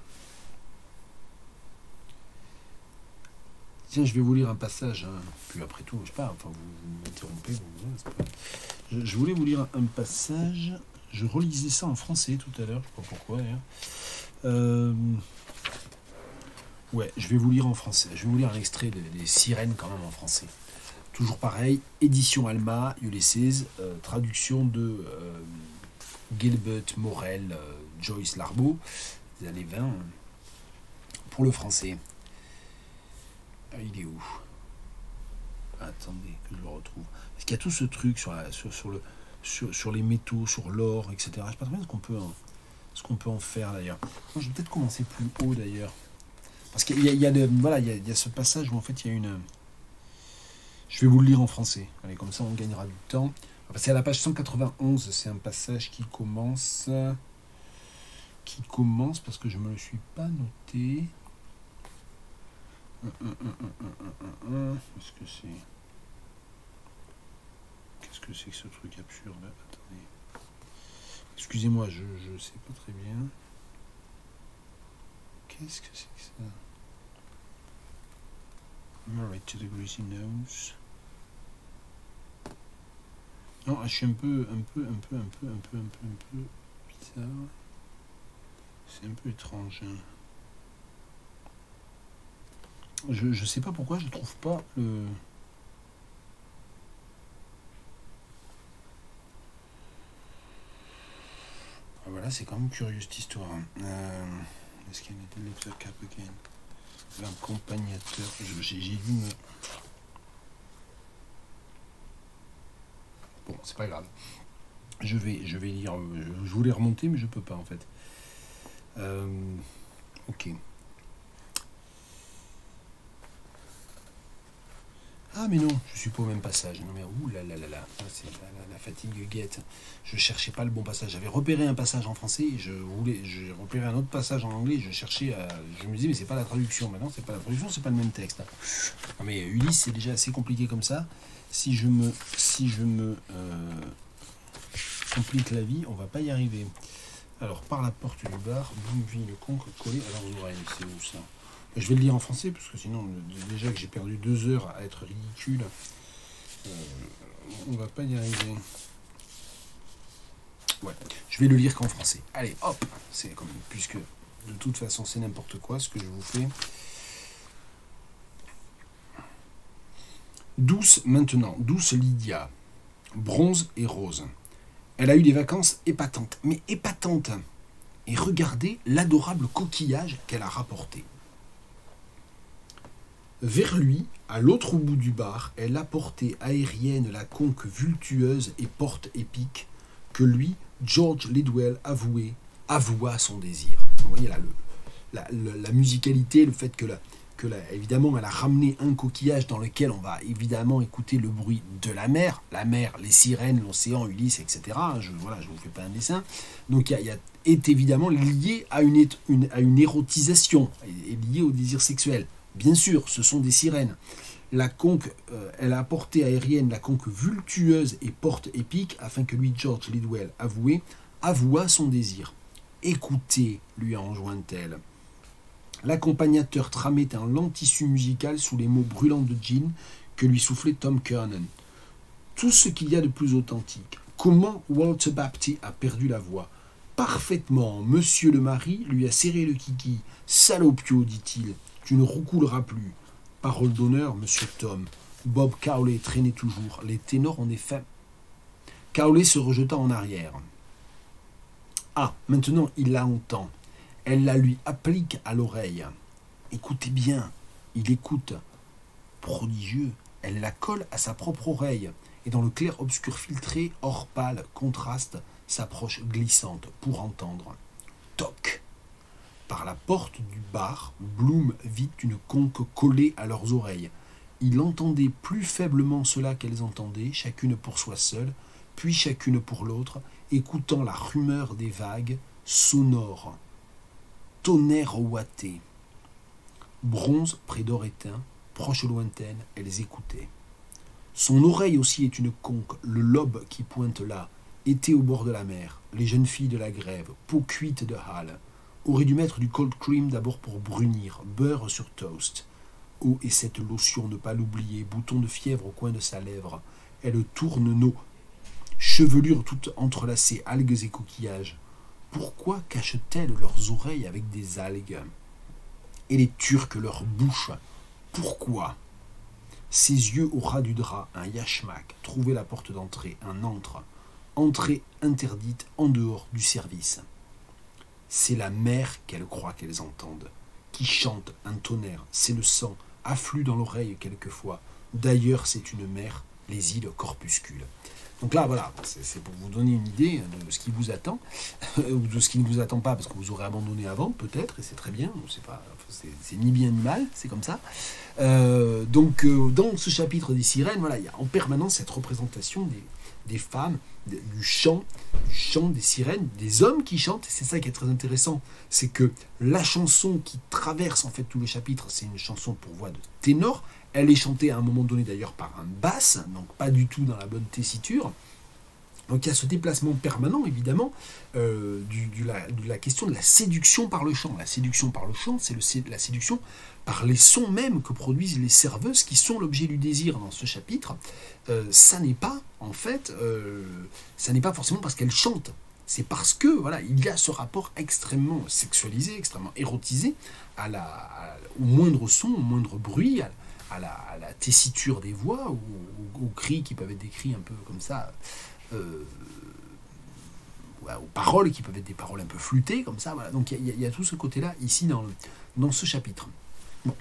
Tiens, je vais vous lire un passage. Hein. Puis après tout, je sais pas, enfin, vous, vous m'interrompez. Vous, c'est pas... je, je voulais vous lire un passage. Je relisais ça en français tout à l'heure, je sais pas pourquoi, d'ailleurs. Euh... Ouais, je vais vous lire en français. Je vais vous lire un extrait des de, de Sirènes quand même en français. Toujours pareil, édition Alma, Ulysses, euh, traduction de euh, Gilbert Morel, euh, Joyce Larbeau, des années vingt, hein, pour le français. Ah, il est où? Attendez que je le retrouve. Parce qu'il y a tout ce truc sur, la, sur, sur, le, sur, sur les métaux, sur l'or, et cetera. Je ne sais pas très bien ce qu'on peut, ce qu'on peut en faire d'ailleurs. Moi, je vais peut-être commencer plus haut d'ailleurs. Parce qu'il y a, il y a, de, voilà, il y a, il y a ce passage où en fait il y a une... Je vais vous le lire en français. Allez, comme ça on gagnera du temps. C'est à la page cent quatre-vingt-onze, c'est un passage qui commence... Qui commence parce que je ne me le suis pas noté. Qu'est-ce que c'est Qu'est-ce que c'est que ce truc absurde? Attendez. Excusez-moi, je ne sais pas très bien. Qu'est-ce que c'est que ça? Right to the greasy nose. Non, je suis un peu, un peu, un peu, un peu, un peu, un peu, un peu bizarre. C'est un peu étrange. Hein. Je, je sais pas pourquoi je trouve pas le. Ah, voilà, c'est quand même curieux cette histoire. Euh, est-ce qu'il y a une lecture cap again? L'accompagnateur. J'ai, j'ai dû me. Bon, c'est pas grave. Je vais, je vais lire. Je voulais remonter, mais je peux pas en fait. Euh, ok. Ah mais non, je suis pas au même passage. Non mais ouh là là là là, ah, c'est la, la, la fatigue guette. Je cherchais pas le bon passage. J'avais repéré un passage en français, et je voulais, j'ai repéré un autre passage en anglais. Je cherchais, à, je me disais mais c'est pas la traduction. Maintenant c'est pas la traduction, c'est pas le même texte. Non mais Ulysse c'est déjà assez compliqué comme ça. Si je me, si je me euh, complique la vie, on va pas y arriver. Alors par la porte du bar, Boumeville le conque collé à leurs oreilles. C'est où ça? Je vais le lire en français, parce que sinon, déjà que j'ai perdu deux heures à être ridicule, euh, on va pas y arriver. Ouais, je vais le lire qu'en français. Allez, hop, c'est comme puisque de toute façon c'est n'importe quoi ce que je vous fais. Douce maintenant, douce Lydia, bronze et rose. Elle a eu des vacances épatantes, mais épatantes. Et regardez l'adorable coquillage qu'elle a rapporté. Vers lui, à l'autre bout du bar, elle apportait aérienne la conque vultueuse et porte épique que lui, George Lidwell, avouait, avoua son désir. Vous voyez là, le, la, la, la musicalité, le fait que, la, que la, évidemment, elle a ramené un coquillage dans lequel on va évidemment écouter le bruit de la mer, la mer, les sirènes, l'océan, Ulysse, et cetera. Je, voilà, je ne vous fais pas un dessin. Donc il y a, est évidemment lié à une, une, à une érotisation, et lié au désir sexuel. Bien sûr, ce sont des sirènes. La conque, euh, elle a apporté aérienne la conque vultueuse et porte épique, afin que lui, George Lidwell, avoué, avoua son désir. Écoutez, lui enjoint-elle. L'accompagnateur tramait un lent tissu musical sous les mots brûlants de gin que lui soufflait Tom Kernan. Tout ce qu'il y a de plus authentique. Comment Walter Bapty a perdu la voix? Parfaitement, monsieur le mari lui a serré le kiki. Salopio, dit-il. Tu ne roucouleras plus. Parole d'honneur, monsieur Tom. Bob Cowley traînait toujours. Les ténors en effet. Cowley se rejeta en arrière. Ah, maintenant il la entend. Elle la lui applique à l'oreille. Écoutez bien, il écoute. Prodigieux, elle la colle à sa propre oreille. Et dans le clair-obscur filtré, or pâle, contraste, s'approche glissante pour entendre. Toc. Par la porte du bar, Bloom vit une conque collée à leurs oreilles. Il entendait plus faiblement cela qu'elles entendaient, chacune pour soi seule, puis chacune pour l'autre, écoutant la rumeur des vagues, sonore. Tonnerre ouaté. Bronze près d'or éteint, proche lointaine, elles écoutaient. Son oreille aussi est une conque, le lobe qui pointe là, été au bord de la mer, les jeunes filles de la grève, peau cuite de Halle. Aurait dû mettre du cold cream d'abord pour brunir, beurre sur toast. Oh, et cette lotion, ne pas l'oublier, bouton de fièvre au coin de sa lèvre. Elle tourne nos chevelures toutes entrelacées, algues et coquillages. Pourquoi cachent-elles leurs oreilles avec des algues? Et les Turcs leur bouche? Pourquoi? Ses yeux au ras du drap, un yachmak, trouver la porte d'entrée, un antre. Entrée interdite en dehors du service. C'est la mer qu'elles croient qu'elles entendent, qui chante un tonnerre, c'est le sang, afflue dans l'oreille quelquefois. D'ailleurs, c'est une mer, les îles corpuscules. Donc là, voilà, c'est, c'est pour vous donner une idée de ce qui vous attend, ou de ce qui ne vous attend pas, parce que vous aurez abandonné avant, peut-être, et c'est très bien, c'est, pas, c'est, c'est ni bien ni mal, c'est comme ça. Euh, donc, euh, dans ce chapitre des sirènes, voilà, il y a en permanence cette représentation des, des femmes, du chant, du chant des sirènes, des hommes qui chantent. C'est ça qui est très intéressant, c'est que la chanson qui traverse en fait tout le chapitre, c'est une chanson pour voix de ténor. Elle est chantée à un moment donné d'ailleurs par un basse, donc pas du tout dans la bonne tessiture. Donc il y a ce déplacement permanent évidemment euh, du, du, la, de la question de la séduction par le chant. La séduction par le chant, c'est le, la séduction par les sons mêmes que produisent les serveuses qui sont l'objet du désir dans ce chapitre. Euh, ça n'est pas en fait, euh, ça n'est pas forcément parce qu'elles chantent. C'est parce que voilà, il y a ce rapport extrêmement sexualisé, extrêmement érotisé à la, à, au moindre son, au moindre bruit, à, à, la, à la tessiture des voix, ou aux, aux cris qui peuvent être des cris un peu comme ça. Euh, ouais, aux paroles qui peuvent être des paroles un peu flûtées comme ça, voilà. Donc il y, y a tout ce côté là ici dans, le, dans ce chapitre. Bon.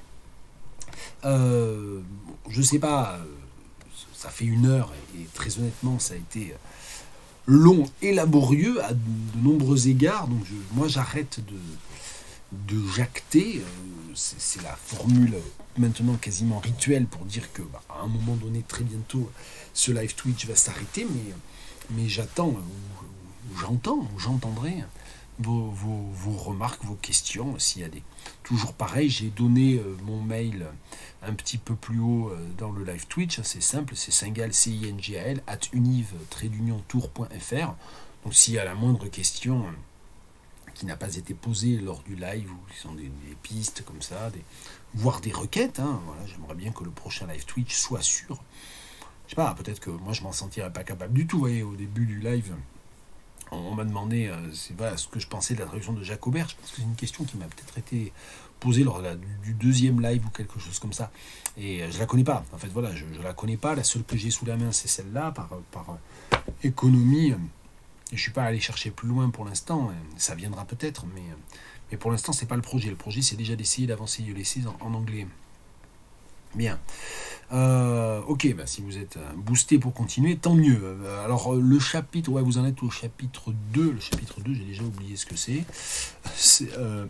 Euh, je sais pas, ça fait une heure et, et très honnêtement ça a été long et laborieux à de, de nombreux égards, donc je, moi j'arrête de de jacter, euh, c'est la formule maintenant quasiment rituelle pour dire que bah, à un moment donné, très bientôt, ce live Twitch va s'arrêter, mais, mais j'attends, ou, ou j'entends, ou j'entendrai vos, vos, vos remarques, vos questions, s'il y a des... Toujours pareil, j'ai donné euh, mon mail un petit peu plus haut euh, dans le live Twitch, c'est simple, c'est cingal, C I N G A L, at univ tiret d'union tour point F R. Donc s'il y a la moindre question qui n'a pas été posée lors du live, ou qui sont des, des pistes comme ça, des, voire des requêtes, hein, voilà, j'aimerais bien que le prochain live Twitch soit sûr. Je sais pas, peut-être que moi je m'en sentirais pas capable du tout, vous voyez, au début du live, on, on m'a demandé euh, c'est, voilà, ce que je pensais de la traduction de Jacobert. Je pense que c'est une question qui m'a peut-être été posée lors de la, du, du deuxième live ou quelque chose comme ça. Et euh, je la connais pas, en fait, voilà, je, je la connais pas, la seule que j'ai sous la main c'est celle-là, par, par euh, économie. euh, Je ne suis pas allé chercher plus loin pour l'instant, ça viendra peut-être, mais, mais pour l'instant, ce n'est pas le projet. Le projet, c'est déjà d'essayer d'avancer Ulysses en, en anglais. Bien. Euh, ok, bah, si vous êtes boosté pour continuer, tant mieux. Euh, alors, le chapitre, ouais, vous en êtes au chapitre deux. Le chapitre deux, j'ai déjà oublié ce que c'est. C'est... Euh...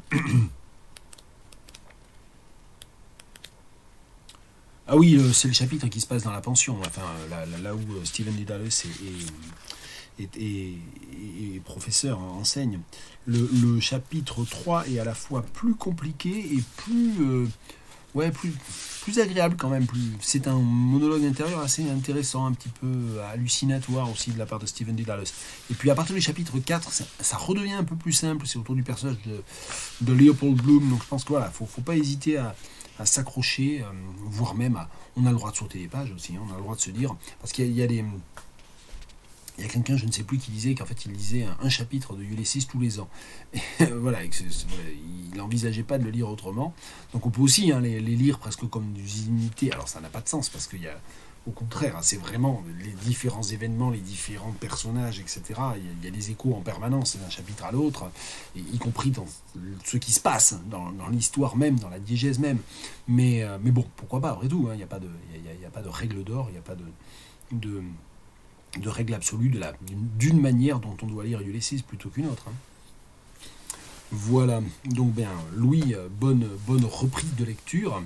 Ah oui, euh, c'est le chapitre qui se passe dans la pension, enfin, là, là, là où euh, Steven Dedalus est... est Et, et, et professeur, hein, enseigne. Le, le chapitre trois est à la fois plus compliqué et plus, euh, ouais, plus, plus agréable quand même. Plus, c'est un monologue intérieur assez intéressant, un petit peu hallucinatoire aussi de la part de Steven Dedalus. Et puis à partir du chapitre quatre, ça, ça redevient un peu plus simple. C'est autour du personnage de, de Leopold Bloom. Donc je pense que voilà, faut, faut pas hésiter à, à s'accrocher, euh, voire même à... On a le droit de sauter les pages aussi, hein, on a le droit de se dire... Parce qu'il y a, il y a des... Il y a quelqu'un, je ne sais plus, qui disait qu'en fait il lisait un, un chapitre de Ulysses tous les ans. Et voilà, et que c'est, c'est, voilà, il n'envisageait pas de le lire autrement. Donc on peut aussi hein, les, les lire presque comme des unités. Alors ça n'a pas de sens parce qu'il y a, au contraire, hein, c'est vraiment les différents événements, les différents personnages, et cetera. Il y a, il y a des échos en permanence d'un chapitre à l'autre, et, y compris dans ce qui se passe, dans, dans l'histoire même, dans la diégèse même. Mais, euh, mais bon, pourquoi pas, après tout, hein, il n'y a pas de, il y a, il y a pas de règle d'or, il n'y a pas de... de de règle absolue de la, d'une manière dont on doit lire Ulysses plutôt qu'une autre. Hein. Voilà, donc bien, Louis, bonne, bonne reprise de lecture.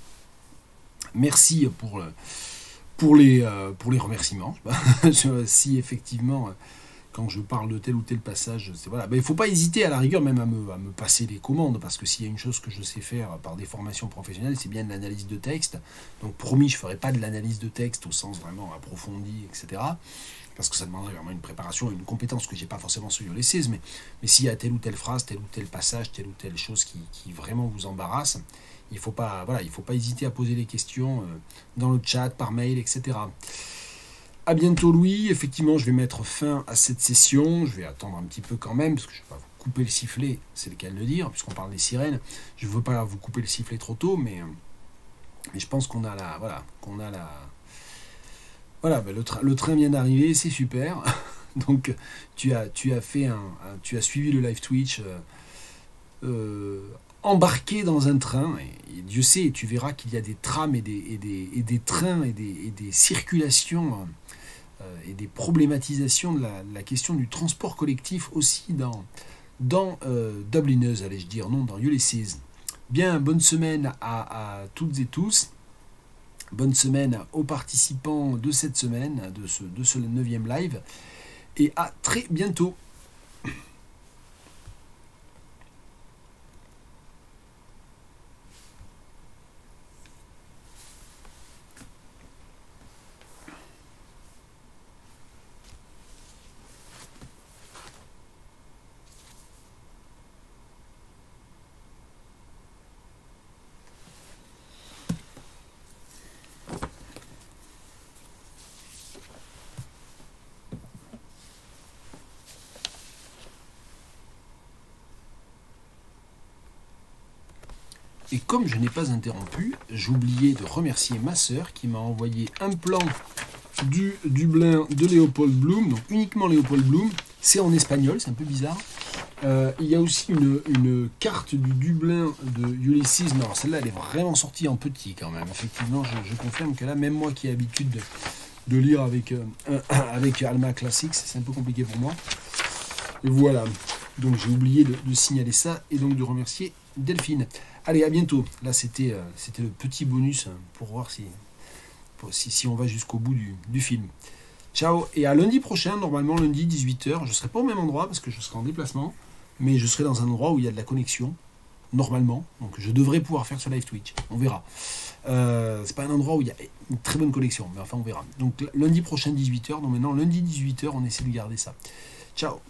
Merci pour, pour, les, pour les remerciements. Si effectivement, quand je parle de tel ou tel passage, c'est, voilà. Ben, il ne faut pas hésiter à la rigueur même à me, à me passer les commandes, parce que s'il y a une chose que je sais faire par des formations professionnelles, c'est bien de l'analyse de texte. Donc promis, je ne ferai pas de l'analyse de texte au sens vraiment approfondi, et cetera. Parce que ça demanderait vraiment une préparation, une compétence que je n'ai pas forcément sur Ulysses, mais, mais s'il y a telle ou telle phrase, tel ou tel passage, telle ou telle chose qui, qui vraiment vous embarrasse, il ne faut pas, voilà, il faut pas hésiter à poser les questions dans le chat, par mail, et cetera. À bientôt Louis, effectivement je vais mettre fin à cette session, je vais attendre un petit peu quand même, parce que je ne vais pas vous couper le sifflet, c'est le cas de le dire, puisqu'on parle des sirènes, je ne veux pas vous couper le sifflet trop tôt, mais, mais je pense qu'on a la... Voilà, qu'on a la voilà ben le, tra- le train vient d'arriver, c'est super, donc tu as, tu as fait un, un... Tu as suivi le live Twitch euh, euh, embarqué dans un train, et, et Dieu sait, tu verras qu'il y a des trams et des, et des, et des trains et des, et des circulations... et des problématisations de la, de la question du transport collectif aussi dans, dans euh, Dublineuse, allais-je dire, non, dans Ulysses. Bien, bonne semaine à, à toutes et tous, bonne semaine aux participants de cette semaine, de ce, de ce neuvième live, et à très bientôt. Et comme je n'ai pas interrompu, j'ai oublié de remercier ma sœur qui m'a envoyé un plan du Dublin de Leopold Bloom, donc uniquement Leopold Bloom. C'est en espagnol, c'est un peu bizarre. Euh, il y a aussi une, une carte du Dublin de Ulysses. Non, celle-là, elle est vraiment sortie en petit quand même. Effectivement, je, je confirme que là, même moi qui ai l'habitude de, de lire avec, euh, avec Alma Classics, c'est un peu compliqué pour moi. Et voilà. Donc j'ai oublié de, de signaler ça et donc de remercier Delphine. Allez, à bientôt. Là, c'était euh, c'était le petit bonus pour voir si, pour, si, si on va jusqu'au bout du, du film. Ciao, et à lundi prochain, normalement lundi dix-huit heures, je ne serai pas au même endroit parce que je serai en déplacement, mais je serai dans un endroit où il y a de la connexion, normalement, donc je devrais pouvoir faire ce live Twitch, on verra. Euh, c'est pas un endroit où il y a une très bonne connexion, mais enfin on verra. Donc lundi prochain dix-huit heures, donc maintenant lundi dix-huit heures, on essaie de garder ça. Ciao.